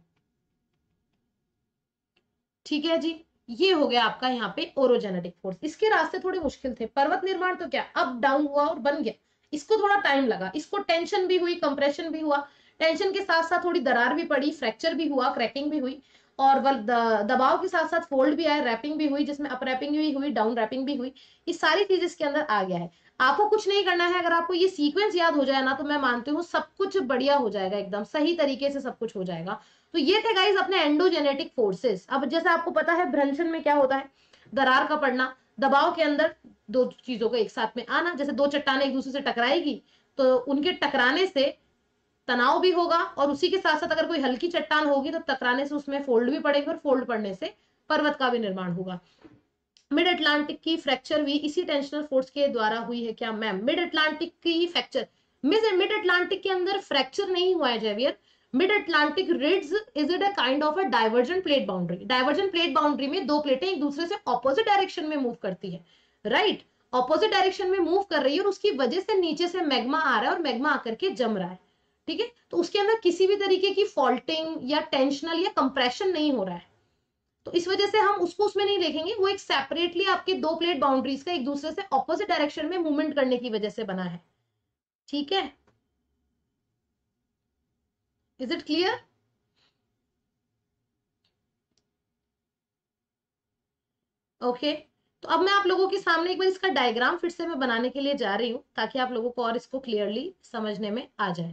Speaker 1: ठीक है जी, ये हो गया आपका यहाँ पे ओरोजेनेटिक फोर्स। इसके रास्ते थोड़े मुश्किल थे। पर्वत निर्माण तो क्या अप डाउन हुआ और बन गया, इसको थोड़ा टाइम लगा। इसको टेंशन भी हुई, कंप्रेशन भी हुआ, टेंशन के साथ साथ थोड़ी दरार भी पड़ी, फ्रैक्चर भी हुआ, क्रैकिंग भी हुई, और दबाव के साथ साथ फोल्ड भी आया, रैपिंग भी हुई, जिसमें अप रैपिंग भी हुई, डाउन रैपिंग भी हुई। ये सारी चीज इसके अंदर आ गया है। आपको कुछ नहीं करना है, अगर आपको ये सीक्वेंस याद हो जाए ना तो मैं मानती हूँ सब कुछ बढ़िया हो जाएगा, एकदम सही तरीके से सब कुछ हो जाएगा। तो ये थे गाइस अपने एंडोजेनेटिक फोर्सेस। अब जैसे आपको पता है भ्रंशन में क्या होता है, दरार का पड़ना, दबाव के अंदर दो चीजों को एक साथ में आना। जैसे दो चट्टानें एक दूसरे से टकराएगी तो उनके टकराने से तनाव भी होगा, और उसी के साथ साथ अगर कोई हल्की चट्टान होगी तो टकराने से उसमें फोल्ड भी पड़ेगा, और फोल्ड पड़ने से पर्वत का भी निर्माण होगा। मिड अटलांटिक की फ्रैक्चर भी इसी टेंशनल फोर्स के द्वारा हुई है क्या मैम? मिड अटलांटिक की फ्रैक्चर, मिड अटलांटिक के अंदर फ्रैक्चर नहीं हुआ है Xavier. Mid Atlantic ridge is it a kind of a divergent plate boundary. Divergent plate boundary में दो प्लेटें एक दूसरे से ऑपोजिट डायरेक्शन में मूव करती है। राइट, ऑपोजिट डायरेक्शन में मूव कर रही है और उसकी वजह से नीचे से मैग्मा आ रहा है और मैग्मा आकर के जम रहा है। ठीक है, तो उसके अंदर किसी भी तरीके की फॉल्टिंग या टेंशनल या कंप्रेशन नहीं हो रहा है। तो इस वजह से हम उसको उसमें नहीं देखेंगे, वो एक सेपरेटली आपके दो प्लेट बाउंड्रीज का एक दूसरे से ऑपोजिट डायरेक्शन में मूवमेंट करने की वजह से बना है। ठीक है, इज इट क्लियर? ओके, तो अब मैं आप लोगों के सामने एक बार इसका डायग्राम फिर से मैं बनाने के लिए जा रही हूँ ताकि आप लोगों को और इसको क्लियरली समझने में आ जाए।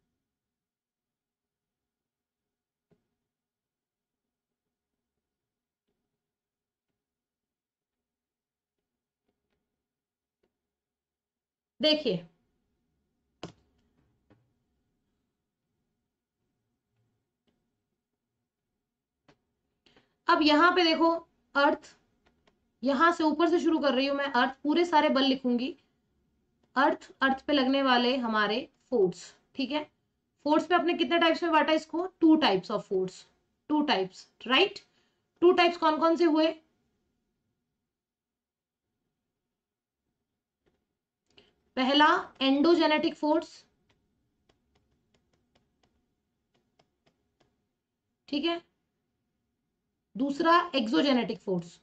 Speaker 1: देखिए, अब यहां पे देखो, अर्थ, यहां से ऊपर से शुरू कर रही हूं मैं, अर्थ पूरे सारे बल लिखूंगी। अर्थ, अर्थ पे लगने वाले हमारे फोर्स, ठीक है। फोर्स पे अपने कितने टाइप्स में बांटा इसको? Two types of force, two types, right. Two types कौन कौन से हुए? पहला एंडोजेनेटिक फोर्स, ठीक है। दूसरा एक्सोजेनेटिक फोर्स।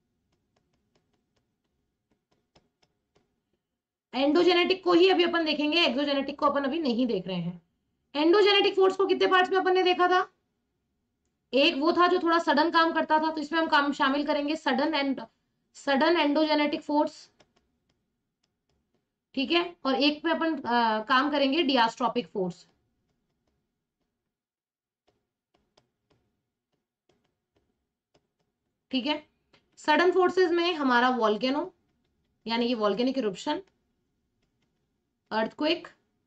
Speaker 1: एंडोजेनेटिक को ही अभी अपन देखेंगे, एक्सोजेनेटिक को अपन अभी नहीं देख रहे हैं। एंडोजेनेटिक फोर्स को कितने पार्ट्स में अपन ने देखा था? एक वो था जो थोड़ा सडन काम करता था, तो इसमें हम काम शामिल करेंगे sudden and sudden endogenetic force, ठीक है। और एक पे अपन आ, काम करेंगे डियास्ट्रोपिक फोर्स, ठीक है। सडन फोर्सेस में हमारा वॉल्केनो, यानी कि volcanic eruption, earthquake,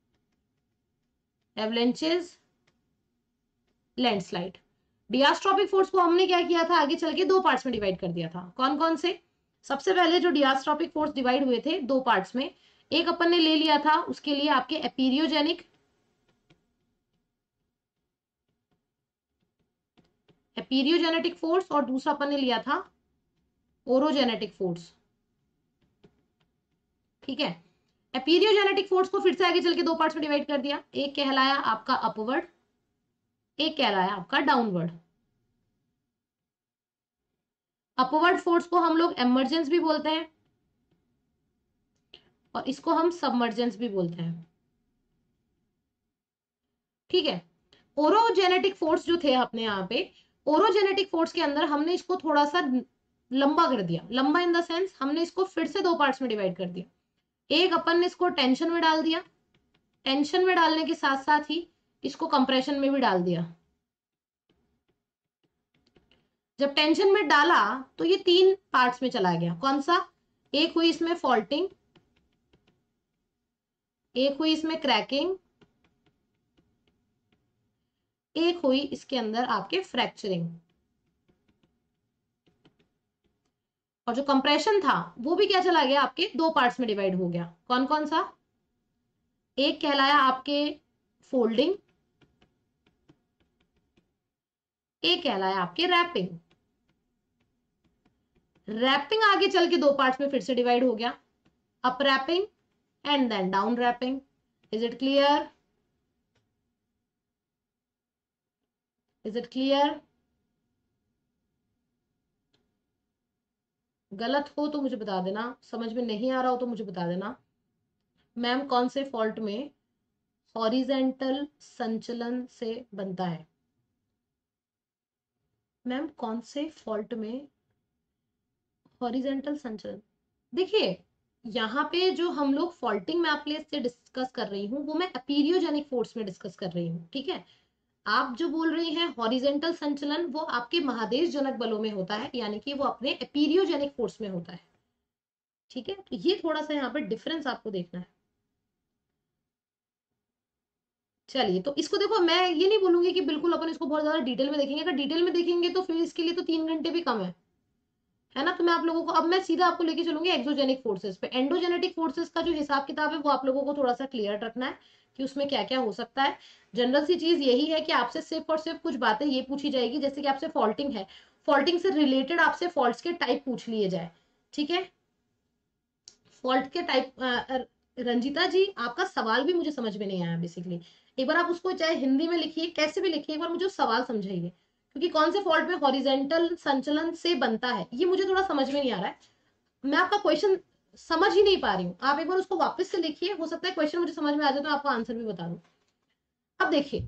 Speaker 1: avalanches, landslide. Diastrophic force को हमने क्या किया था, आगे चल के दो पार्ट्स में डिवाइड कर दिया था। कौन कौन से? सबसे पहले जो डियास्ट्रोपिक फोर्स डिवाइड हुए थे दो पार्ट्स में, एक अपन ने ले लिया था उसके लिए आपके एपीरियोजेनिक, एपीरियोजेनेटिक फोर्स, और दूसरा अपन ने लिया था ओरोजेनेटिक फोर्स, ठीक है। एपीरियोजेनेटिक फोर्स को फिर से आगे चल के दो पार्ट्स में डिवाइड कर दिया, एक कहलाया आपका अपवर्ड, एक कहलाया आपका डाउनवर्ड। अपवर्ड फोर्स को हम लोग एमर्जेंस भी बोलते हैं और इसको हम सबमर्जेंस भी बोलते हैं, ठीक है। ओरोजेनेटिक फोर्स जो थे अपने यहाँ पे, ओरोजेनेटिक फोर्स के अंदर हमने इसको थोड़ा सा लंबा कर दिया, लंबा इन द सेंस हमने इसको फिर से दो पार्ट्स में डिवाइड कर दिया। एक अपन ने इसको टेंशन में डाल दिया, टेंशन में डालने के साथ साथ ही इसको कंप्रेशन में भी डाल दिया। जब टेंशन में डाला तो ये तीन पार्ट्स में चला गया। कौन सा? एक हुई इसमें फॉल्टिंग, एक हुई इसमें क्रैकिंग, एक हुई इसके अंदर आपके फ्रैक्चरिंग। और जो कंप्रेशन था वो भी क्या चला गया, आपके दो पार्ट्स में डिवाइड हो गया। कौन कौन सा? एक कहलाया आपके फोल्डिंग, एक कहलाया आपके रैपिंग। रैपिंग आगे चल के दो पार्ट्स में फिर से डिवाइड हो गया, up warping and then down warping. Is it clear? Is it clear? गलत हो तो मुझे बता देना, समझ में नहीं आ रहा हो तो मुझे बता देना। मैम कौन से फॉल्ट में हॉरिजेंटल संचलन से बनता है? मैम कौन से फॉल्ट में हॉरिजेंटल संचलन? देखिए, यहाँ पे जो हम लोग फॉल्टिंग में आपके से डिस्कस कर रही हूँ वो मैं अपीरियोजेनिक फोर्स में डिस्कस कर रही हूँ, ठीक है। आप जो बोल रही हैं हॉरिजेंटल संचलन, वो आपके महादेश जनक बलों में होता है, यानी कि वो अपने अपीरियोजेनिक फोर्स में होता है, ठीक है। तो ये थोड़ा सा यहाँ पे डिफरेंस आपको देखना है। चलिए, तो इसको देखो, मैं ये नहीं बोलूंगी कि बिल्कुल अपन इसको बहुत ज्यादा डिटेल में देखेंगे। अगर डिटेल में देखेंगे तो फिर इसके लिए तो तीन घंटे भी कम है है ना। तो मैं आप लोगों को, अब मैं सीधा आपको लेके चलूंगी एक्सोजेनिक फोर्सेस पे। एंडोजेनेटिक फोर्सेस का जो हिसाब किताब है वो आप लोगों को थोड़ा सा क्लियर रखना है कि उसमें क्या क्या हो सकता है। जनरल सी चीज यही है कि आपसे सिर्फ और सिर्फ कुछ बातें ये पूछी जाएगी, जैसे कि आपसे फॉल्टिंग है, फॉल्टिंग से रिलेटेड आपसे फॉल्ट्स के टाइप पूछ लिए जाए, ठीक है। फॉल्ट के टाइप, रंजीता जी आपका सवाल भी मुझे समझ में नहीं आया बेसिकली। एक बार आप उसको चाहे हिंदी में लिखिए, कैसे भी लिखिए, एक बार मुझे सवाल समझाइए, क्योंकि कौन से फॉल्ट में हॉरिजेंटल संचलन से बनता है ये मुझे थोड़ा समझ में नहीं आ रहा है। मैं आपका क्वेश्चन समझ ही नहीं पा रही हूँ, आप एक बार उसको वापस से लिखिए, हो सकता है क्वेश्चन मुझे समझ में आ जाए तो आपको आंसर भी बता दूं। अब देखिए,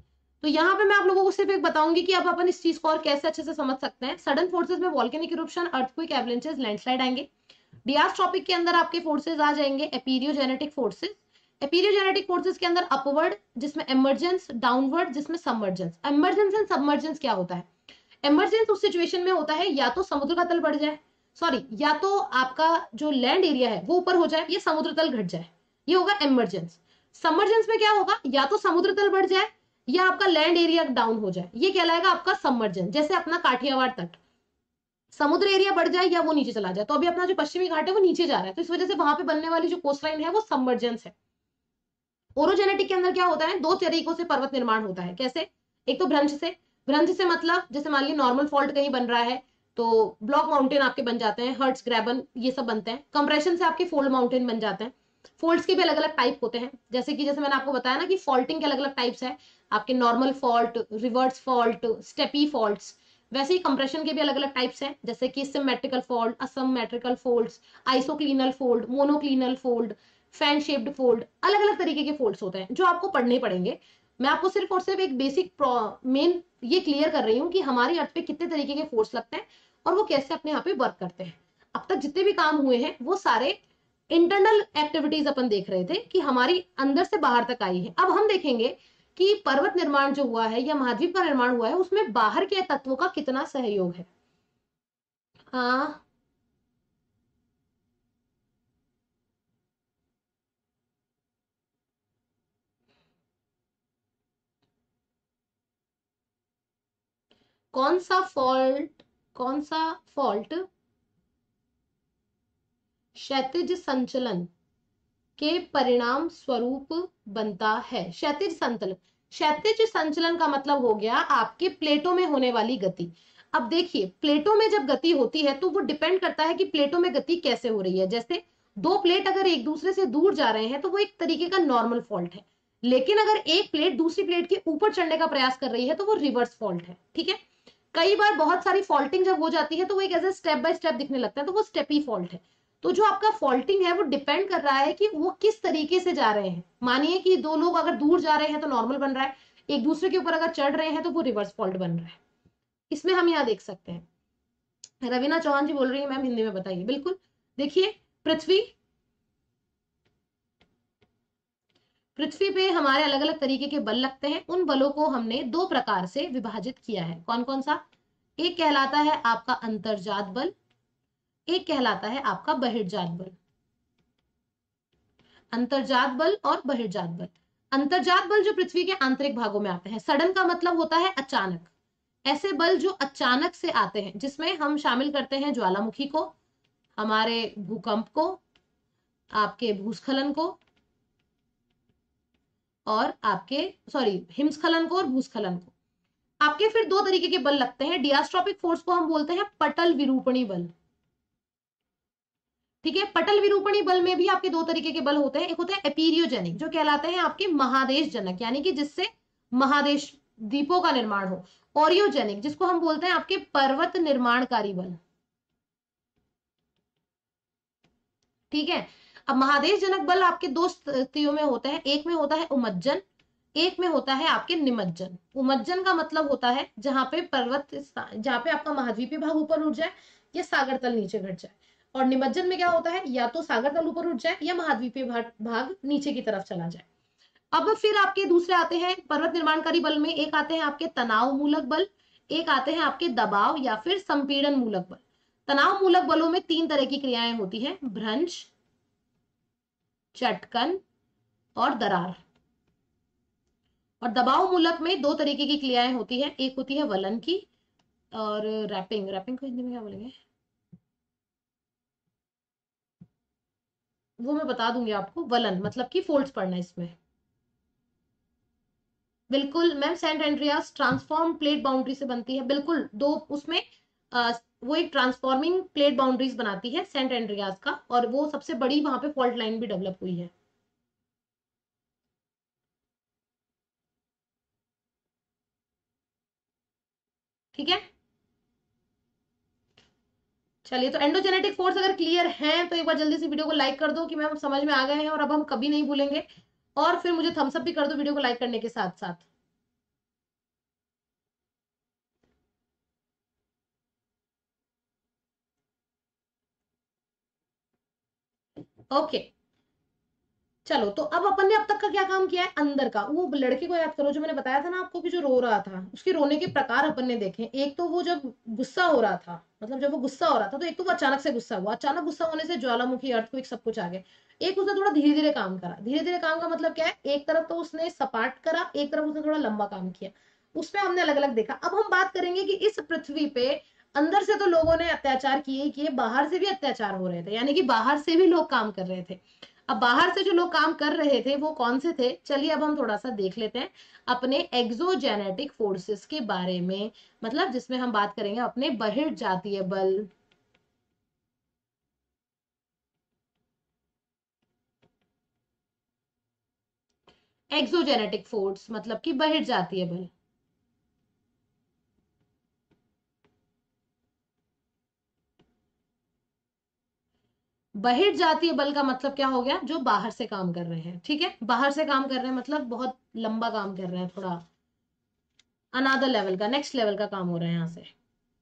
Speaker 1: तो यहाँ पे मैं आप लोगों को सिर्फ एक बताऊंगी कि अब अपन इस चीज को और कैसे अच्छे से समझ सकते हैं। सडन फोर्सेस में volcanic eruption, earthquake, avalanches, landslide आएंगे। डियास ट्रॉपिक के अंदर आपके फोर्सेज आ जाएंगे एपीरियोजेनेटिक फोर्सेज। एपीरियोजेनेटिक फोर्सेज के अंदर अपवर्ड जिसमें इमर्जेंस, डाउनवर्ड जिसमें सबमर्जेंस। इमर्जेंस एंड सबमर्जेंस क्या होता है? इमरजेंस उस सिचुएशन में होता है या तो समुद्र का तल बढ़ जाए, सॉरी या तो आपका जो लैंड एरिया है वो ऊपर हो जाए या समुद्र तल घट जाए, ये होगा इमरजेंस। सबमर्जेंस में क्या होगा? या तो समुद्र तल बढ़ जाए या आपका लैंड एरिया डाउन हो जाए, ये कहलाएगा आपका सबमर्जेंस। जैसे अपना काठियावाड़ तट, समुद्र एरिया बढ़ जाए या वो नीचे चला जाए, तो अभी अपना जो पश्चिमी घाट है वो नीचे जा रहा है, तो इस वजह से वहां पे बनने वाली जो कोस्ट लाइन है वो सबमर्जेंस है। ओरोजेनेटिक के अंदर क्या होता है? दो तरीकों से पर्वत निर्माण होता है। कैसे? एक तो भ्रंश से। भ्रंश से मतलब जैसे मान ली नॉर्मल फॉल्ट कहीं बन रहा है तो ब्लॉक माउंटेन आपके बन जाते हैं, हर्ट्स, ग्रेबन, ये सब बनते हैं। कंप्रेशन से आपके फोल्ड माउंटेन बन जाते हैं। फोल्ड्स के भी अलग अलग टाइप होते हैं, जैसे कि जैसे मैंने आपको बताया ना कि फॉल्टिंग के अलग अलग टाइप्स है, आपके normal fault, reverse fault, steppy faults. वैसे ही कंप्रेशन के भी अलग अलग टाइप्स हैं, जैसे कि symmetrical fold, asymmetrical folds, isoclinal fold, monoclinal fold, fan shaped fold, अलग अलग तरीके के फोल्ड्स होते हैं जो आपको पढ़ने पड़ेंगे। मैं आपको सिर्फ और सिर्फ एक बेसिक मेन ये क्लियर कर रही हूँ कि हमारी अर्थ पे कितने तरीके के फोर्स लगते हैं और वो कैसे अपने यहाँ पे वर्क करते हैं। अब तक जितने भी काम हुए हैं वो सारे इंटरनल एक्टिविटीज अपन देख रहे थे कि हमारी अंदर से बाहर तक आई है। अब हम देखेंगे कि पर्वत निर्माण जो हुआ है या महाद्वीप का निर्माण हुआ है उसमें बाहर के तत्वों का कितना सहयोग है। हाँ, कौन सा फॉल्ट कौन सा फॉल्ट क्षैतिज संचलन के परिणाम स्वरूप बनता है? क्षैतिज संचलन, क्षैतिज संचलन का मतलब हो गया आपके प्लेटों में होने वाली गति। अब देखिए, प्लेटों में जब गति होती है तो वो डिपेंड करता है कि प्लेटों में गति कैसे हो रही है। जैसे दो प्लेट अगर एक दूसरे से दूर जा रहे हैं तो वो एक तरीके का नॉर्मल फॉल्ट है, लेकिन अगर एक प्लेट दूसरी प्लेट के ऊपर चढ़ने का प्रयास कर रही है तो वो रिवर्स फॉल्ट है। ठीक है, कई बार बहुत सारी फॉल्टिंग जब हो जाती है तो वो एक ऐसे स्टेप बाय स्टेप दिखने लगता है, तो वो स्टेपी फॉल्ट है। तो जो आपका फॉल्टिंग है वो डिपेंड कर रहा है कि वो किस तरीके से जा रहे हैं। मानिए कि दो लोग अगर दूर जा रहे हैं तो नॉर्मल बन रहा है, एक दूसरे के ऊपर अगर चढ़ रहे हैं तो वो रिवर्स फॉल्ट बन रहा है। इसमें हम यहाँ देख सकते हैं। रवीना चौहान जी बोल रही है मैम हिंदी में बताइए। बिल्कुल, देखिए पृथ्वी पृथ्वी पे हमारे अलग अलग तरीके के बल लगते हैं। उन बलों को हमने दो प्रकार से विभाजित किया है। कौन कौन सा? एक कहलाता है आपका अंतर्जात बल, एक कहलाता है आपका बहिर्जात बल। अंतर्जात बल और बहिर्जात बल। अंतर्जात बल जो पृथ्वी के आंतरिक भागों में आते हैं। सडन का मतलब होता है अचानक, ऐसे बल जो अचानक से आते हैं, जिसमें हम शामिल करते हैं ज्वालामुखी को, हमारे भूकंप को, आपके भूस्खलन को और आपके सॉरी हिमस्खलन को और भूस्खलन को। आपके फिर दो तरीके के बल लगते हैं। डियास्ट्रॉपिक फोर्स को हम बोलते हैं पटल विरूपणी बल। ठीक है, पटल विरूपणी बल में भी आपके दो तरीके के बल होते हैं। एक होते हैं एपीरियोजेनिक जो कहलाते हैं आपके महादेश जनक, यानी कि जिससे महादेश द्वीपों का निर्माण हो। ओरियोजेनिक जिसको हम बोलते हैं आपके पर्वत निर्माणकारी बल। ठीक है, अब महादेश जनक बल आपके दो स्थितियों में होते हैं। एक में होता है उमज्जन, एक में होता है आपके निमज्जन। उमज्जन का मतलब होता है जहां पे पर्वत जहां पे आपका महाद्वीपीय भाग ऊपर उठ जाए या सागर तल नीचे घट जाए। और निमज्जन में क्या होता है? या तो सागर तल ऊपर उठ जाए या महाद्वीपीय भाग, भाग नीचे की तरफ चला जाए। अब फिर आपके दूसरे आते हैं पर्वत निर्माणकारी बल में। एक आते हैं आपके तनाव मूलक बल, एक आते हैं आपके दबाव या फिर संपीड़न मूलक बल। तनाव मूलक बलों में तीन तरह की क्रियाएं होती हैं, भ्रंश, चटकन और दरार। और दबाव मूलक में दो तरीके की क्रियाएं होती है, एक होती है वलन की और रैपिंग। रैपिंग को हिंदी में क्या बोलेंगे वो मैं बता दूंगी आपको। वलन मतलब कि फोल्ड्स पड़ना इसमें। बिल्कुल ma'am, Saint Andreas transform plate boundary से बनती है। बिल्कुल, दो उसमें आ, वो एक ट्रांसफॉर्मिंग प्लेट बाउंड्रीज बनाती है सेंट एंड्रियास का, और वो सबसे बड़ी वहां पे फॉल्ट लाइन भी डेवलप हुई है। ठीक है, चलिए तो एंडोजेनेटिक फोर्स अगर क्लियर है तो एक बार जल्दी से वीडियो को लाइक कर दो कि मैम समझ में आ गए हैं और अब हम कभी नहीं भूलेंगे। और फिर मुझे थम्स अप भी कर दो वीडियो को लाइक करने के साथ साथ। ओके, चलो तो अब अपन ने अब तक का क्या काम किया है, अंदर का। वो लड़के को याद करो जो मैंने बताया था ना आपको कि जो रो रहा था, उसके रोने के प्रकार अपन ने देखे। एक तो वो जब गुस्सा हो रहा था, मतलब जब वो गुस्सा हो रहा था तो एक तो वो अचानक से गुस्सा हुआ, अचानक गुस्सा होने से ज्वालामुखी अर्थक्वेक सब कुछ आ गया। एक उसने थोड़ा धीरे धीरे काम करा। धीरे धीरे काम का मतलब क्या है, एक तरफ तो उसने सपाट करा, एक तरफ उसने थोड़ा लंबा काम किया। उसमें हमने अलग अलग देखा। अब हम बात करेंगे कि इस पृथ्वी पे अंदर से तो लोगों ने अत्याचार किए ही किए, बाहर से भी अत्याचार हो रहे थे, यानी कि बाहर से भी लोग काम कर रहे थे। अब बाहर से जो लोग काम कर रहे थे वो कौन से थे, चलिए अब हम थोड़ा सा देख लेते हैं अपने एक्सोजेनेटिक फोर्सेस के बारे में। मतलब जिसमें हम बात करेंगे अपने बहिर्जातीय बल। एक्सोजेनेटिक फोर्स मतलब कि बहिर्जातीय बल। बहिर्जातीय बल का मतलब क्या हो गया, जो बाहर से काम कर रहे हैं। ठीक है, बाहर से काम कर रहे हैं मतलब बहुत लंबा काम कर रहे हैं, थोड़ा अनादर लेवल का, नेक्स्ट लेवल का काम हो रहा है यहाँ से।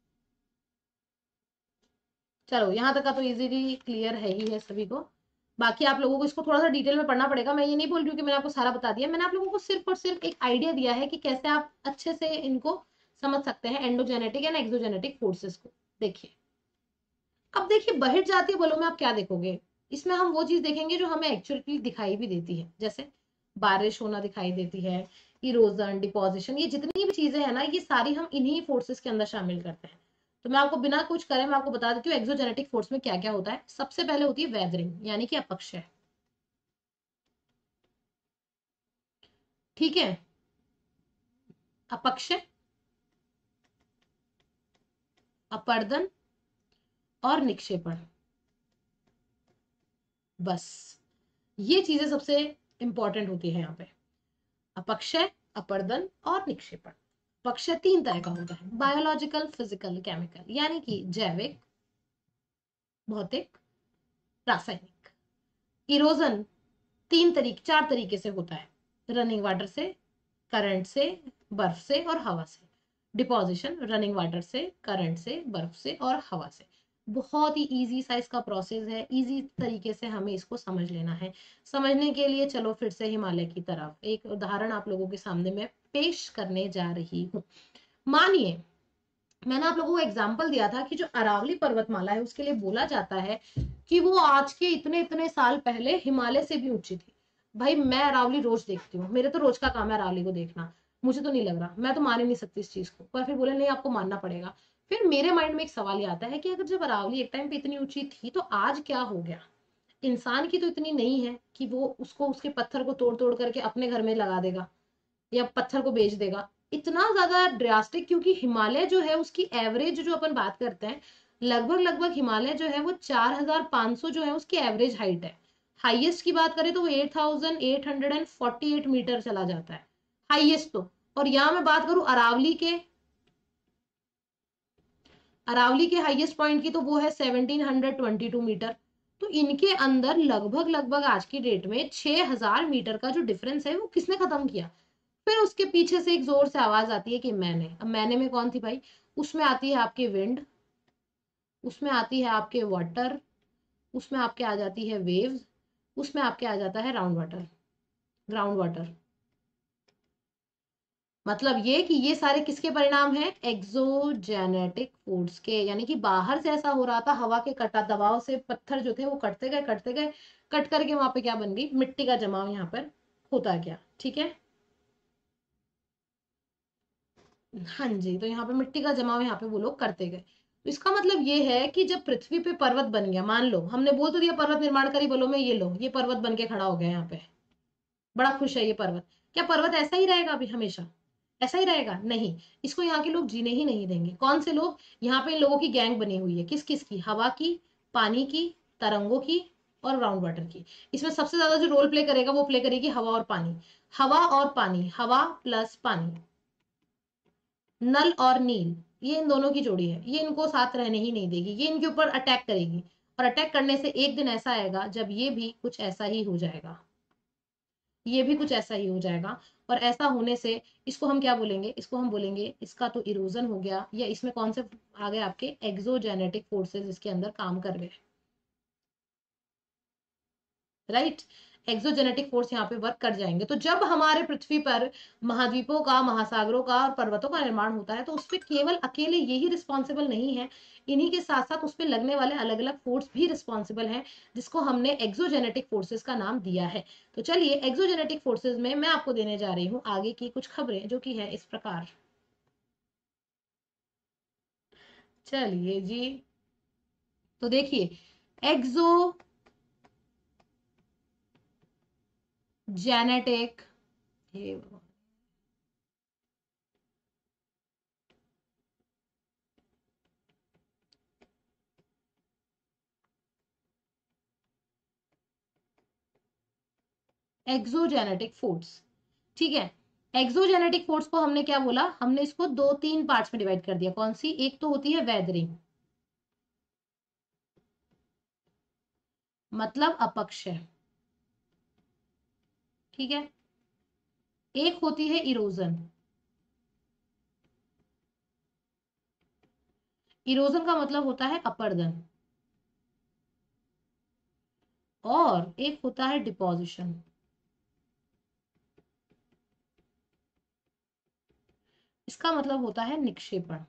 Speaker 1: चलो यहाँ तक का तो इजीली क्लियर है ही है सभी को। बाकी आप लोगों को इसको थोड़ा सा डिटेल में पढ़ना पड़ेगा। मैं ये नहीं बोल रही हूँ कि मैंने आपको सारा बता दिया, मैंने आप लोगों को सिर्फ और सिर्फ एक आइडिया दिया है कि कैसे आप अच्छे से इनको समझ सकते हैं, एंडोजेनेटिक एंड एक्सोजेनेटिक फोर्सेस को। देखिए, अब देखिए बहिर्जातीय बलों में आप क्या देखोगे, इसमें हम वो चीज देखेंगे जो हमें एक्चुअली दिखाई भी देती है, जैसे बारिश होना दिखाई देती है, इरोजन, डिपोजिशन, ये जितनी भी चीजें हैं ना, ये सारी हम इन्हीं फोर्सेस के अंदर शामिल करते हैं। तो मैं आपको बिना कुछ करे मैं आपको बता देती हूँ एक्सोजेनेटिक फोर्स में क्या क्या होता है। सबसे पहले होती है वेदरिंग, यानी कि अपक्षय। ठीक है, अपक्षय, अपर्दन और निक्षेपण, बस ये चीजें सबसे इंपॉर्टेंट होती है यहाँ पे। अपक्षय, अपर्दन और निक्षेपण। अपक्षय तीन तरह का होता है, बायोलॉजिकल, फिजिकल, केमिकल, यानी कि जैविक, भौतिक, रासायनिक। इरोजन तीन तरीके चार तरीके से होता है, रनिंग वाटर से, करंट से, बर्फ से और हवा से। डिपोजिशन रनिंग वाटर से, करंट से, बर्फ से और हवा से। बहुत ही इजी सा इसका प्रोसेस है, इजी तरीके से हमें इसको समझ लेना है। समझने के लिए चलो फिर से हिमालय की तरफ एक उदाहरण आप लोगों के सामने मैं पेश करने जा रही हूँ। मानिए मैंने आप लोगों को एग्जाम्पल दिया था कि जो अरावली पर्वतमाला है उसके लिए बोला जाता है कि वो आज के इतने इतने साल पहले हिमालय से भी ऊंची थी। भाई मैं अरावली रोज देखती हूँ, मेरे तो रोज का काम है अरावली को देखना, मुझे तो नहीं लग रहा, मैं तो मान ही नहीं सकती इस चीज को। पर फिर बोले नहीं आपको मानना पड़ेगा। फिर मेरे माइंड में एक सवाल ये आता है कि अगर जब अरावली एक टाइम पे इतनी ऊंची थी तो आज क्या हो गया। इंसान की तो इतनी नहीं है कि वो उसको उसके पत्थर को तोड़ तोड़ करके अपने घर में लगा देगा या पत्थर को बेच देगा। इतना ज्यादा ड्रास्टिक, क्योंकि हिमालय जो है उसकी एवरेज जो अपन बात करते हैं, लगभग लगभग हिमालय जो है वो चार हजार पांच सौ जो है उसकी एवरेज हाइट है। हाईएस्ट की बात करें तो वो eight thousand eight hundred and forty eight metre चला जाता है हाईएस्ट तो। और यहाँ मैं बात करूं अरावली के, अरावली के हाईएस्ट पॉइंट की तो वो है seventeen hundred twenty two metre. तो इनके अंदर लगभग लगभग आज की डेट में छह हजार मीटर का जो डिफरेंस है वो किसने खत्म किया। फिर उसके पीछे से एक जोर से आवाज आती है कि मैंने। अब मैंने में कौन थी भाई, उसमें आती है आपके विंड, उसमें आती है आपके वाटर, उसमें आपके आ जाती है वेव्स, उसमें आपके आ जाता है राउंड वाटर, ग्राउंड वाटर। मतलब ये कि ये सारे किसके परिणाम हैं, एक्सोजेनेटिक फोर्स के। यानी कि बाहर से ऐसा हो रहा था, हवा के कटा दबाव से पत्थर जो थे वो कटते गए कटते गए, कट करके वहां पे क्या बन गई, मिट्टी का जमाव यहाँ पर होता गया। ठीक है, हाँ जी, तो यहाँ पे मिट्टी का जमाव यहाँ पे वो लोग करते गए। तो इसका मतलब ये है कि जब पृथ्वी पे पर्वत बन गया, मान लो हमने बोल तो दिया पर्वत निर्माणकारी बलों में, ये लो ये पर्वत बन के खड़ा हो गया यहाँ पे, बड़ा खुश है ये पर्वत। क्या पर्वत ऐसा ही रहेगा अभी हमेशा, ऐसा ही रहेगा, नहीं। इसको यहाँ के लोग जीने ही नहीं देंगे। कौन से लोग, यहाँ पे इन लोगों की गैंग बनी हुई है, किस किस की, हवा की, पानी की, तरंगों की और ग्राउंड वाटर की। इसमें सबसे ज्यादा जो रोल प्ले करेगा वो प्ले करेगी हवा और पानी। हवा और पानी, हवा प्लस पानी, नल और नील, ये इन दोनों की जोड़ी है, ये इनको साथ रहने ही नहीं देगी, ये इनके ऊपर अटैक करेगी। और अटैक करने से एक दिन ऐसा आएगा जब ये भी कुछ ऐसा ही हो जाएगा, ये भी कुछ ऐसा ही हो जाएगा। और ऐसा होने से इसको हम क्या बोलेंगे, इसको हम बोलेंगे, इसका तो इरोजन हो गया, या इसमें कौन से आ गए, आपके एक्सोजेनेटिक फोर्सेस इसके अंदर काम कर रहे हैं। राइट। एक्सोजेनेटिक फोर्स यहाँ पे वर्क कर जाएंगे। तो जब हमारे पृथ्वी पर महाद्वीपों का, महासागरों का और पर्वतों का निर्माण होता है तो उस पर केवल अकेले यही रिस्पॉन्सिबल नहीं है, इन्हीं के साथ साथ उस पर लगने वाले अलग अलग फोर्स भी रिस्पॉन्सिबल हैं, जिसको हमने एक्सोजेनेटिक फोर्सेस का नाम दिया है। तो चलिए एक्सोजेनेटिक फोर्सेस में मैं आपको देने जा रही हूँ आगे की कुछ खबरें, जो कि है इस प्रकार। चलिए जी, तो देखिए एक्सो जेनेटिक, ये एक्सोजेनेटिक फोर्स, ठीक है। एक्सोजेनेटिक फोर्स को हमने क्या बोला, हमने इसको दो तीन पार्ट्स में डिवाइड कर दिया। कौन सी? एक तो होती है वेदरिंग, मतलब अपक्षय, ठीक है। एक होती है इरोजन, इरोजन का मतलब होता है अपरदन। और एक होता है डिपोजिशन, इसका मतलब होता है निक्षेपण।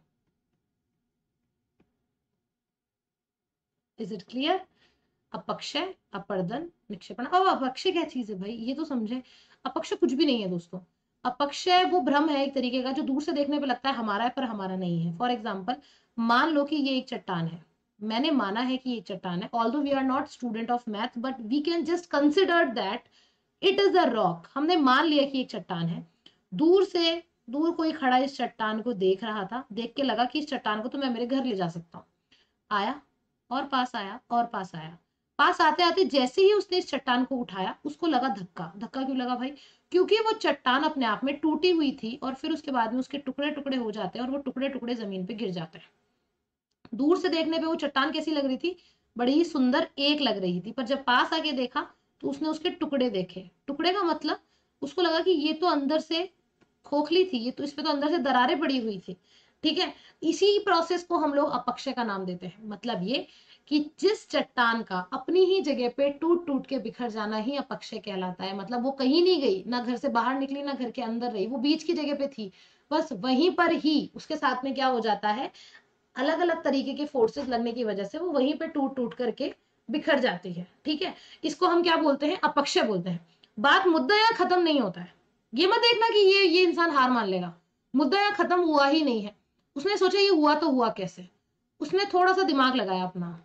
Speaker 1: Is it clear? अपक्षय, अपरदन, निक्षेपण। अब अपक्षय क्या चीज है भाई, ये तो समझे। अपक्षय कुछ भी नहीं है दोस्तों। अपक्षय वो भ्रम है एक तरीके का, जो दूर से देखने पे लगता है हमारा है पर हमारा नहीं है। फॉर एग्जाम्पल, मान लो कि ये एक चट्टान है, मैंने माना है कि ये चट्टान है, although we are not student of math, but we can just consider that it is a rock. हमने मान लिया कि एक चट्टान है। दूर से, दूर कोई खड़ा इस चट्टान को देख रहा था, देख के लगा कि इस चट्टान को तो मैं मेरे घर ले जा सकता हूँ। आया और पास आया और पास आया। पास आते आते जैसे ही उसने इस चट्टान को उठाया, उसको लगा धक्का। धक्का क्यों लगा भाई? क्योंकि वो चट्टान अपने आप में टूटी हुई थी और फिर उसके बाद में उसके टुकड़े टुकड़े हो जाते हैं और वो टुकड़े टुकड़े जमीन पे गिर जाते हैं। दूर से देखने पे वो चट्टान कैसी लग रही थी? बड़ी ही सुंदर एक लग रही थी। पर जब पास आके देखा तो उसने उसके टुकड़े देखे। टुकड़े का मतलब उसको लगा कि ये तो अंदर से खोखली थी, ये तो, इसपे तो अंदर से दरारें पड़ी हुई थी, ठीक है। इसी प्रोसेस को हम लोग अपक्षय का नाम देते हैं। मतलब ये कि जिस चट्टान का अपनी ही जगह पे टूट टूट के बिखर जाना ही अपक्षय कहलाता है। मतलब वो कहीं नहीं गई, ना घर से बाहर निकली ना घर के अंदर रही, वो बीच की जगह पे थी, बस वहीं पर ही उसके साथ में क्या हो जाता है, अलग अलग तरीके के फोर्सेस लगने की वजह से वो वहीं पे टूट टूट करके बिखर जाती है, ठीक है। इसको हम क्या बोलते हैं? अपक्षय बोलते हैं। बात, मुद्दा यहाँ खत्म नहीं होता है। ये मत देखना कि ये ये इंसान हार मान लेगा। मुद्दा यहाँ खत्म हुआ ही नहीं है। उसने सोचा ये हुआ तो हुआ कैसे, उसने थोड़ा सा दिमाग लगाया अपना,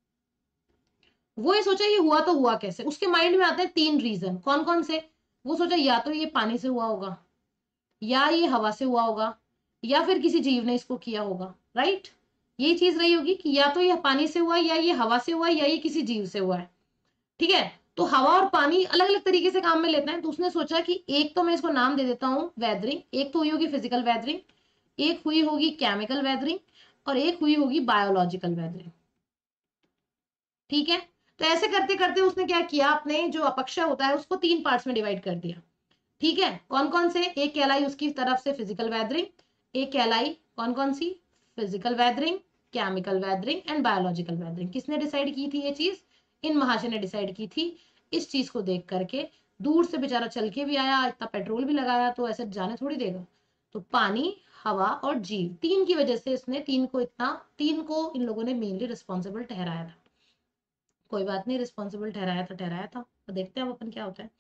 Speaker 1: वो ये सोचा ये हुआ तो हुआ कैसे। उसके माइंड में आते हैं तीन रीजन। कौन कौन से? वो सोचा या तो ये पानी से हुआ होगा, या ये हवा से हुआ होगा, या फिर किसी जीव ने इसको किया होगा। राइट, यही चीज रही होगी कि या तो ये पानी से हुआ, या ये हवा से हुआ, या ये किसी जीव से हुआ है, ठीक है। तो हवा और पानी अलग अलग तरीके से काम में लेते हैं। तो उसने सोचा कि एक तो मैं इसको नाम दे देता हूँ वेदरिंग, एक तो हुई होगी फिजिकल वेदरिंग, एक हुई होगी केमिकल वेदरिंग, और एक हुई होगी बायोलॉजिकल वेदरिंग, ठीक है। तो ऐसे करते करते उसने क्या किया, अपने जो अपक्षय होता है उसको तीन पार्ट्स में डिवाइड कर दिया, ठीक है। कौन कौन से? एक कहलाई उसकी तरफ से फिजिकल वेदरिंग, एक कहलाई कौन कौन सी? Physical weathering, chemical weathering and biological weathering. किसने डिसाइड की थी ये चीज? इन महाशय ने डिसाइड की थी। इस चीज को देख करके दूर से बेचारा चल के भी आया, इतना पेट्रोल भी लगाया, तो ऐसे जाने थोड़ी देगा। तो पानी, हवा और जीव, तीन की वजह से इसने तीन को इतना तीन को इन लोगों ने मेनली रिस्पॉन्सिबल ठहराया था। कोई बात नहीं, रिस्पॉन्सिबल ठहराया था ठहराया था तो देखते हैं अब अपन क्या होता है।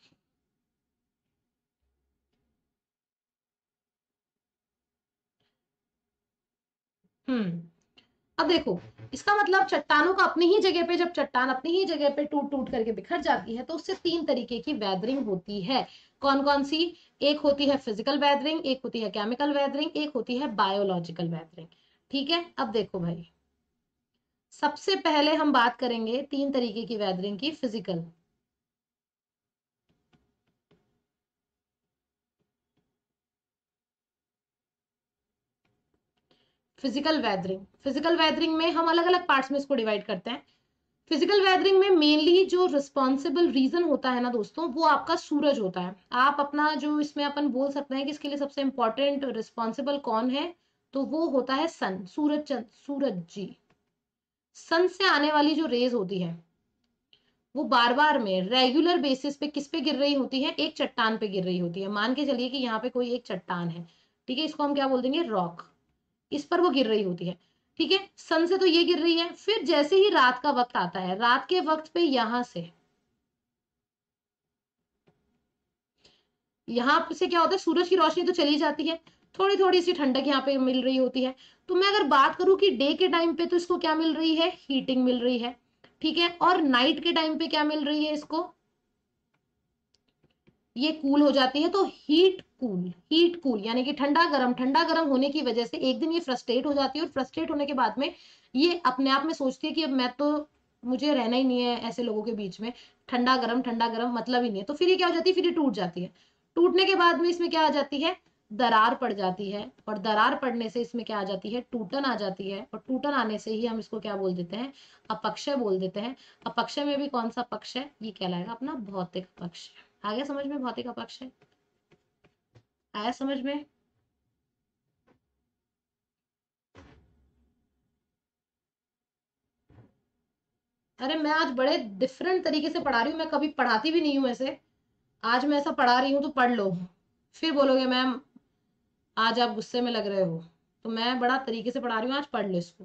Speaker 1: हम्म, अब देखो, इसका मतलब चट्टानों का अपनी ही जगह पे, जब चट्टान अपनी ही जगह पे टूट टूट करके बिखर जाती है तो उससे तीन तरीके की वेदरिंग होती है। कौन कौन सी? एक होती है फिजिकल वेदरिंग, एक होती है केमिकल वेदरिंग, एक होती है बायोलॉजिकल वेदरिंग, ठीक है। अब देखो भाई, सबसे पहले हम बात करेंगे तीन तरीके की वेदरिंग की। Physical, physical weathering physical weathering में हम अलग अलग पार्ट्स में इसको डिवाइड करते हैं। फिजिकल वेदरिंग में मेनली जो रिस्पॉन्सिबल रीजन होता है ना दोस्तों, वो आपका सूरज होता है। आप अपना जो इसमें अपन बोल सकते हैं कि इसके लिए सबसे इंपॉर्टेंट रिस्पॉन्सिबल कौन है, तो वो होता है सन, सूरज चंद, सूरज जी। सन से आने वाली जो रेज होती है वो बार बार में रेगुलर बेसिस पे किस पे गिर रही होती है, एक चट्टान पे गिर रही होती है। मान के चलिए कि यहाँ पे कोई एक चट्टान है, ठीक है, इसको हम क्या बोल देंगे, रॉक। इस पर वो गिर रही होती है, ठीक है। सन से तो ये गिर रही है, फिर जैसे ही रात का वक्त आता है, रात के वक्त पे यहां से यहां से क्या होता है, सूरज की रोशनी तो चली जाती है, थोड़ी थोड़ी सी ठंडक यहाँ पे मिल रही होती है। तो मैं अगर बात करूं कि डे के टाइम पे तो इसको क्या मिल रही है, हीटिंग मिल रही है, ठीक है। और नाइट के टाइम पे क्या मिल रही है इसको, ये कूल हो जाती है। तो हीट कूल, हीट कूल यानी कि ठंडा गर्म, ठंडा गर्म होने की वजह से एक दिन ये फ्रस्ट्रेट हो जाती है, और फ्रस्ट्रेट होने के बाद में ये अपने आप में सोचती है कि अब मैं तो, मुझे रहना ही नहीं है ऐसे लोगों के बीच में, ठंडा गर्म ठंडा गर्म मतलब ही नहीं है। तो फिर ये क्या हो जाती है, फिर ये टूट जाती है। टूटने के बाद में इसमें क्या आ जाती है, दरार पड़ जाती है, और दरार पड़ने से इसमें क्या आ जाती है, टूटन आ जाती है, और टूटन आने से ही हम इसको क्या बोल देते हैं, अपक्षय बोल देते हैं। अपक्षय में भी कौन सा पक्ष है, ये कहलाएगा अपना भौतिक पक्ष। आ गया समझ में, भौतिक अपक्षय आया समझ में। अरे मैं आज बड़े डिफरेंट तरीके से पढ़ा रही हूँ, मैं कभी पढ़ाती भी नहीं हूँ ऐसे। आज मैं ऐसा पढ़ा रही हूँ तो पढ़ लो, फिर बोलोगे मैम आज आप गुस्से में लग रहे हो। तो मैं बड़ा तरीके से पढ़ा रही हूँ, आज पढ़ लो इसको।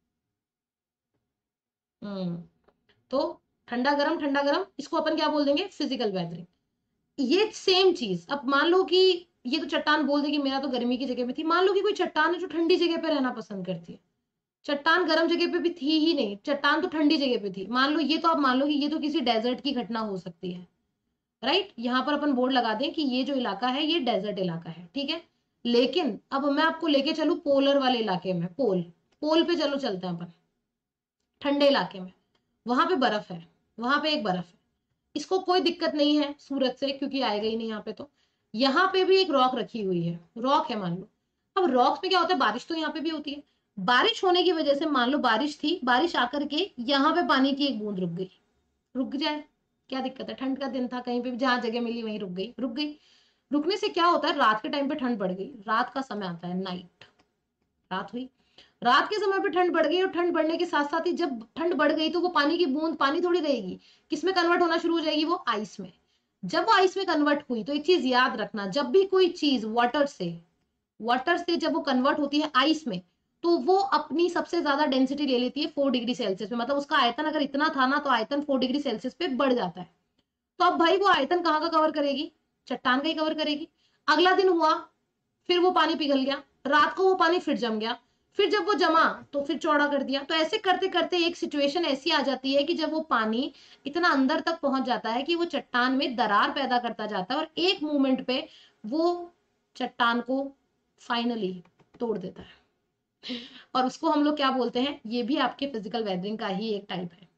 Speaker 1: हम्म तो ठंडा गरम ठंडा गरम, इसको अपन क्या बोल देंगे, फिजिकल वेदरिंग। ये सेम चीज, अब मान लो कि ये तो चट्टान बोल देगी मेरा तो गर्मी की जगह में थी, मान लो कि कोई चट्टान है जो ठंडी जगह पे रहना पसंद करती है। चट्टान गर्म जगह पे भी थी ही नहीं, चट्टान तो ठंडी जगह पे थी। मान लो ये, तो आप मान लो कि ये तो किसी डेजर्ट की घटना हो सकती है, राइट। यहाँ पर अपन बोर्ड लगा दें कि ये जो इलाका है ये डेजर्ट इलाका है, ठीक है। लेकिन अब मैं आपको लेके चलूं पोलर वाले इलाके में, पोल पोल पे चलो चलते हैं अपन, ठंडे इलाके में। वहां पे बर्फ है, वहां पे एक बर्फ है, इसको कोई दिक्कत नहीं है सूरज से, क्योंकि आएगा ही नहीं यहाँ पे। तो यहाँ पे भी एक रॉक रखी हुई है, रॉक है मान लो। अब रॉक में क्या होता है, बारिश तो यहाँ पे भी होती है। बारिश होने की वजह से, मान लो बारिश थी, बारिश आकर के यहाँ पे पानी की एक बूंद रुक गई, रुक जाए, क्या दिक्कत है, ठंड का दिन था, कहीं पे भी जहां जगह मिली वहीं रुक गई, रुक गई। रुकने से क्या होता है, रात के टाइम पे ठंड बढ़ गई, रात का समय आता है, नाइट, रात हुई, रात के समय पे ठंड बढ़ गई, और ठंड बढ़ने के साथ साथ ही जब ठंड बढ़ गई तो वो पानी की बूंद पानी थोड़ी रहेगी, किसमें कन्वर्ट होना शुरू हो जाएगी, वो आइस में। जब वो आइस में कन्वर्ट हुई, तो एक चीज याद रखना, जब भी कोई चीज वाटर से वाटर से जब वो कन्वर्ट होती है आइस में, तो वो अपनी सबसे ज्यादा डेंसिटी ले लेती है फोर डिग्री सेल्सियस में। मतलब उसका आयतन अगर इतना था ना, तो आयतन फोर डिग्री सेल्सियस पे बढ़ जाता है। तो अब भाई वो आयतन कहाँ का कवर करेगी, चट्टान का ही कवर करेगी। अगला दिन हुआ, फिर वो पानी पिघल गया, रात को वो पानी फिर जम गया, फिर जब वो जमा तो फिर चौड़ा कर दिया। तो ऐसे करते करते एक सिचुएशन ऐसी आ जाती है कि जब वो पानी इतना अंदर तक पहुंच जाता है कि वो चट्टान में दरार पैदा करता जाता है, और एक मोमेंट पे वो चट्टान को फाइनली तोड़ देता है। और उसको हम लोग क्या बोलते हैं, ये भी आपके फिजिकल वेदरिंग का ही एक टाइप है।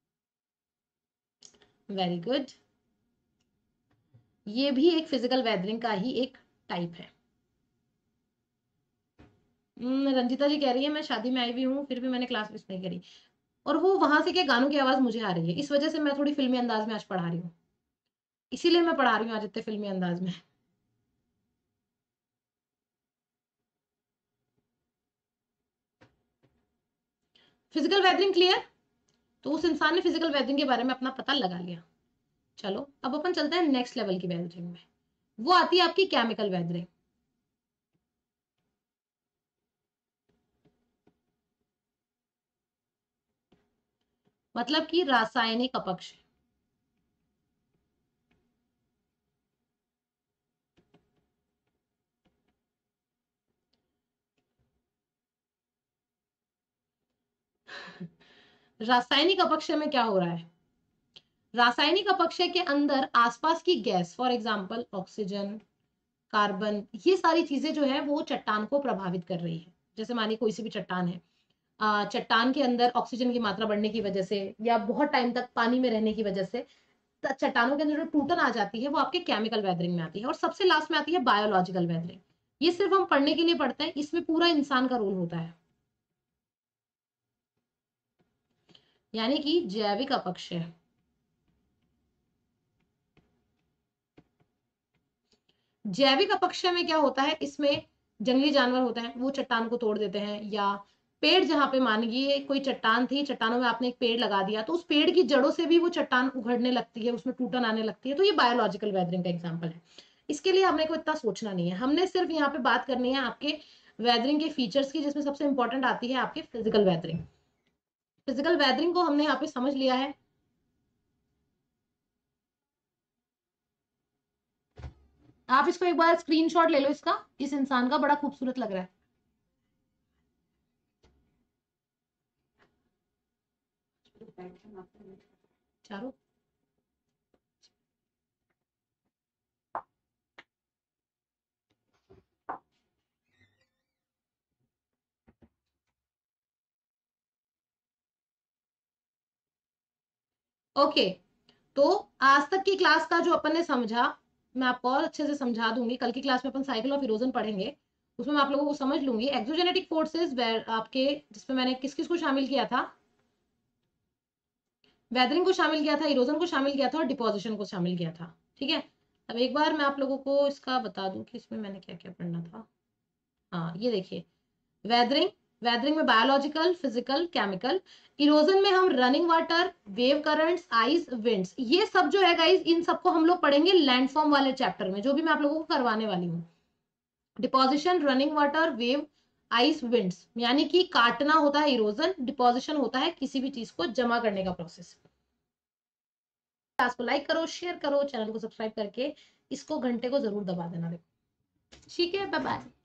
Speaker 1: वेरी गुड, ये भी एक फिजिकल वेदरिंग का ही एक टाइप है। रंजिता जी कह रही है मैं शादी में आई भी हूँ फिर भी मैंने क्लास मिस नहीं करी, और वो वहां से क्या गानों की आवाज मुझे आ रही है, इस वजह से मैं थोड़ी फिल्मी अंदाज में आज पढ़ा रही हूँ, इसीलिए मैं पढ़ा रही हूँ आज इतने फिल्मी अंदाज में। फिजिकल वेदरिंग क्लियर, तो उस इंसान ने फिजिकल वेदरिंग के बारे में अपना पता लगा लिया। चलो अब अपन चलते हैं नेक्स्ट लेवल की वेदरिंग में, वो आती है आपकी केमिकल वेदरिंग। मतलब कि रासायनिक अपक्ष। रासायनिक अपक्षय में क्या हो रहा है, रासायनिक अपक्षय के अंदर आसपास की gas, for example oxygen, carbon, ये सारी चीजें जो है वो चट्टान को प्रभावित कर रही है। जैसे मानिए कोई सी भी चट्टान है, आ, चट्टान के अंदर ऑक्सीजन की मात्रा बढ़ने की वजह से, या बहुत टाइम तक पानी में रहने की वजह से चट्टानों के अंदर जो टूटन आ जाती है, वो आपके केमिकल वेदरिंग में आती है। और सबसे लास्ट में आती है बायोलॉजिकल वेदरिंग। ये सिर्फ हम पढ़ने के लिए पढ़ते हैं, इसमें पूरा इंसान का रोल होता है, यानी कि जैविक अपक्षय। जैविक अपक्षय में क्या होता है, इसमें जंगली जानवर होते हैं वो चट्टान को तोड़ देते हैं, या पेड़ जहां पे मान लीजिए कोई चट्टान थी, चट्टानों में आपने एक पेड़ लगा दिया, तो उस पेड़ की जड़ों से भी वो चट्टान उखड़ने लगती है, उसमें टूटन आने लगती है, तो ये बायोलॉजिकल वेदरिंग का एग्जाम्पल है। इसके लिए हमने को इतना सोचना नहीं है, हमने सिर्फ यहाँ पे बात करनी है आपके वेदरिंग के फीचर्स की, जिसमें सबसे इंपॉर्टेंट आती है आपके फिजिकल वेदरिंग। फिजिकल वेदरिंग को हमने यहाँ पे समझ लिया है। आप इसको एक बार स्क्रीनशॉट ले लो इसका, इस इंसान का बड़ा खूबसूरत लग रहा है। चारों ओके okay, तो आज तक की क्लास का जो अपन ने समझा, मैं आपको और अच्छे से समझा दूंगी। कल की क्लास में अपन साइकिल ऑफ इरोजन पढ़ेंगे, उसमें मैं आप लोगों को समझ लूंगी। एक्सोजेनेटिक फोर्सेस आपके, जिसमें मैंने किस किस को शामिल किया था, वेदरिंग को शामिल किया था, इरोजन को शामिल किया था और डिपोजिशन को शामिल किया था। ठीक है, अब एक बार मैं आप लोगों को इसका बता दूं कि इसमें मैंने क्या क्या पढ़ना था। हाँ ये देखिए, वेदरिंग, वेदरिंग में बायोलॉजिकल, फिजिकल, केमिकल। इरोजन में हम running water, wave currents, ice, winds, ये सब जो है गाइस, इन सबको हम लोग पढ़ेंगे लैंडफॉर्म वाले चैप्टर में, जो भी मैं आप लोगों को करवाने वाली हूँ। Deposition, running water, wave, ice, winds, यानी कि काटना होता है इरोजन, डिपोजिशन होता है किसी भी चीज को जमा करने का प्रोसेस। क्लास को लाइक करो, शेयर करो, चैनल को सब्सक्राइब करके इसको घंटे को जरूर दबा देना। देखो ठीक है, बाय बाय।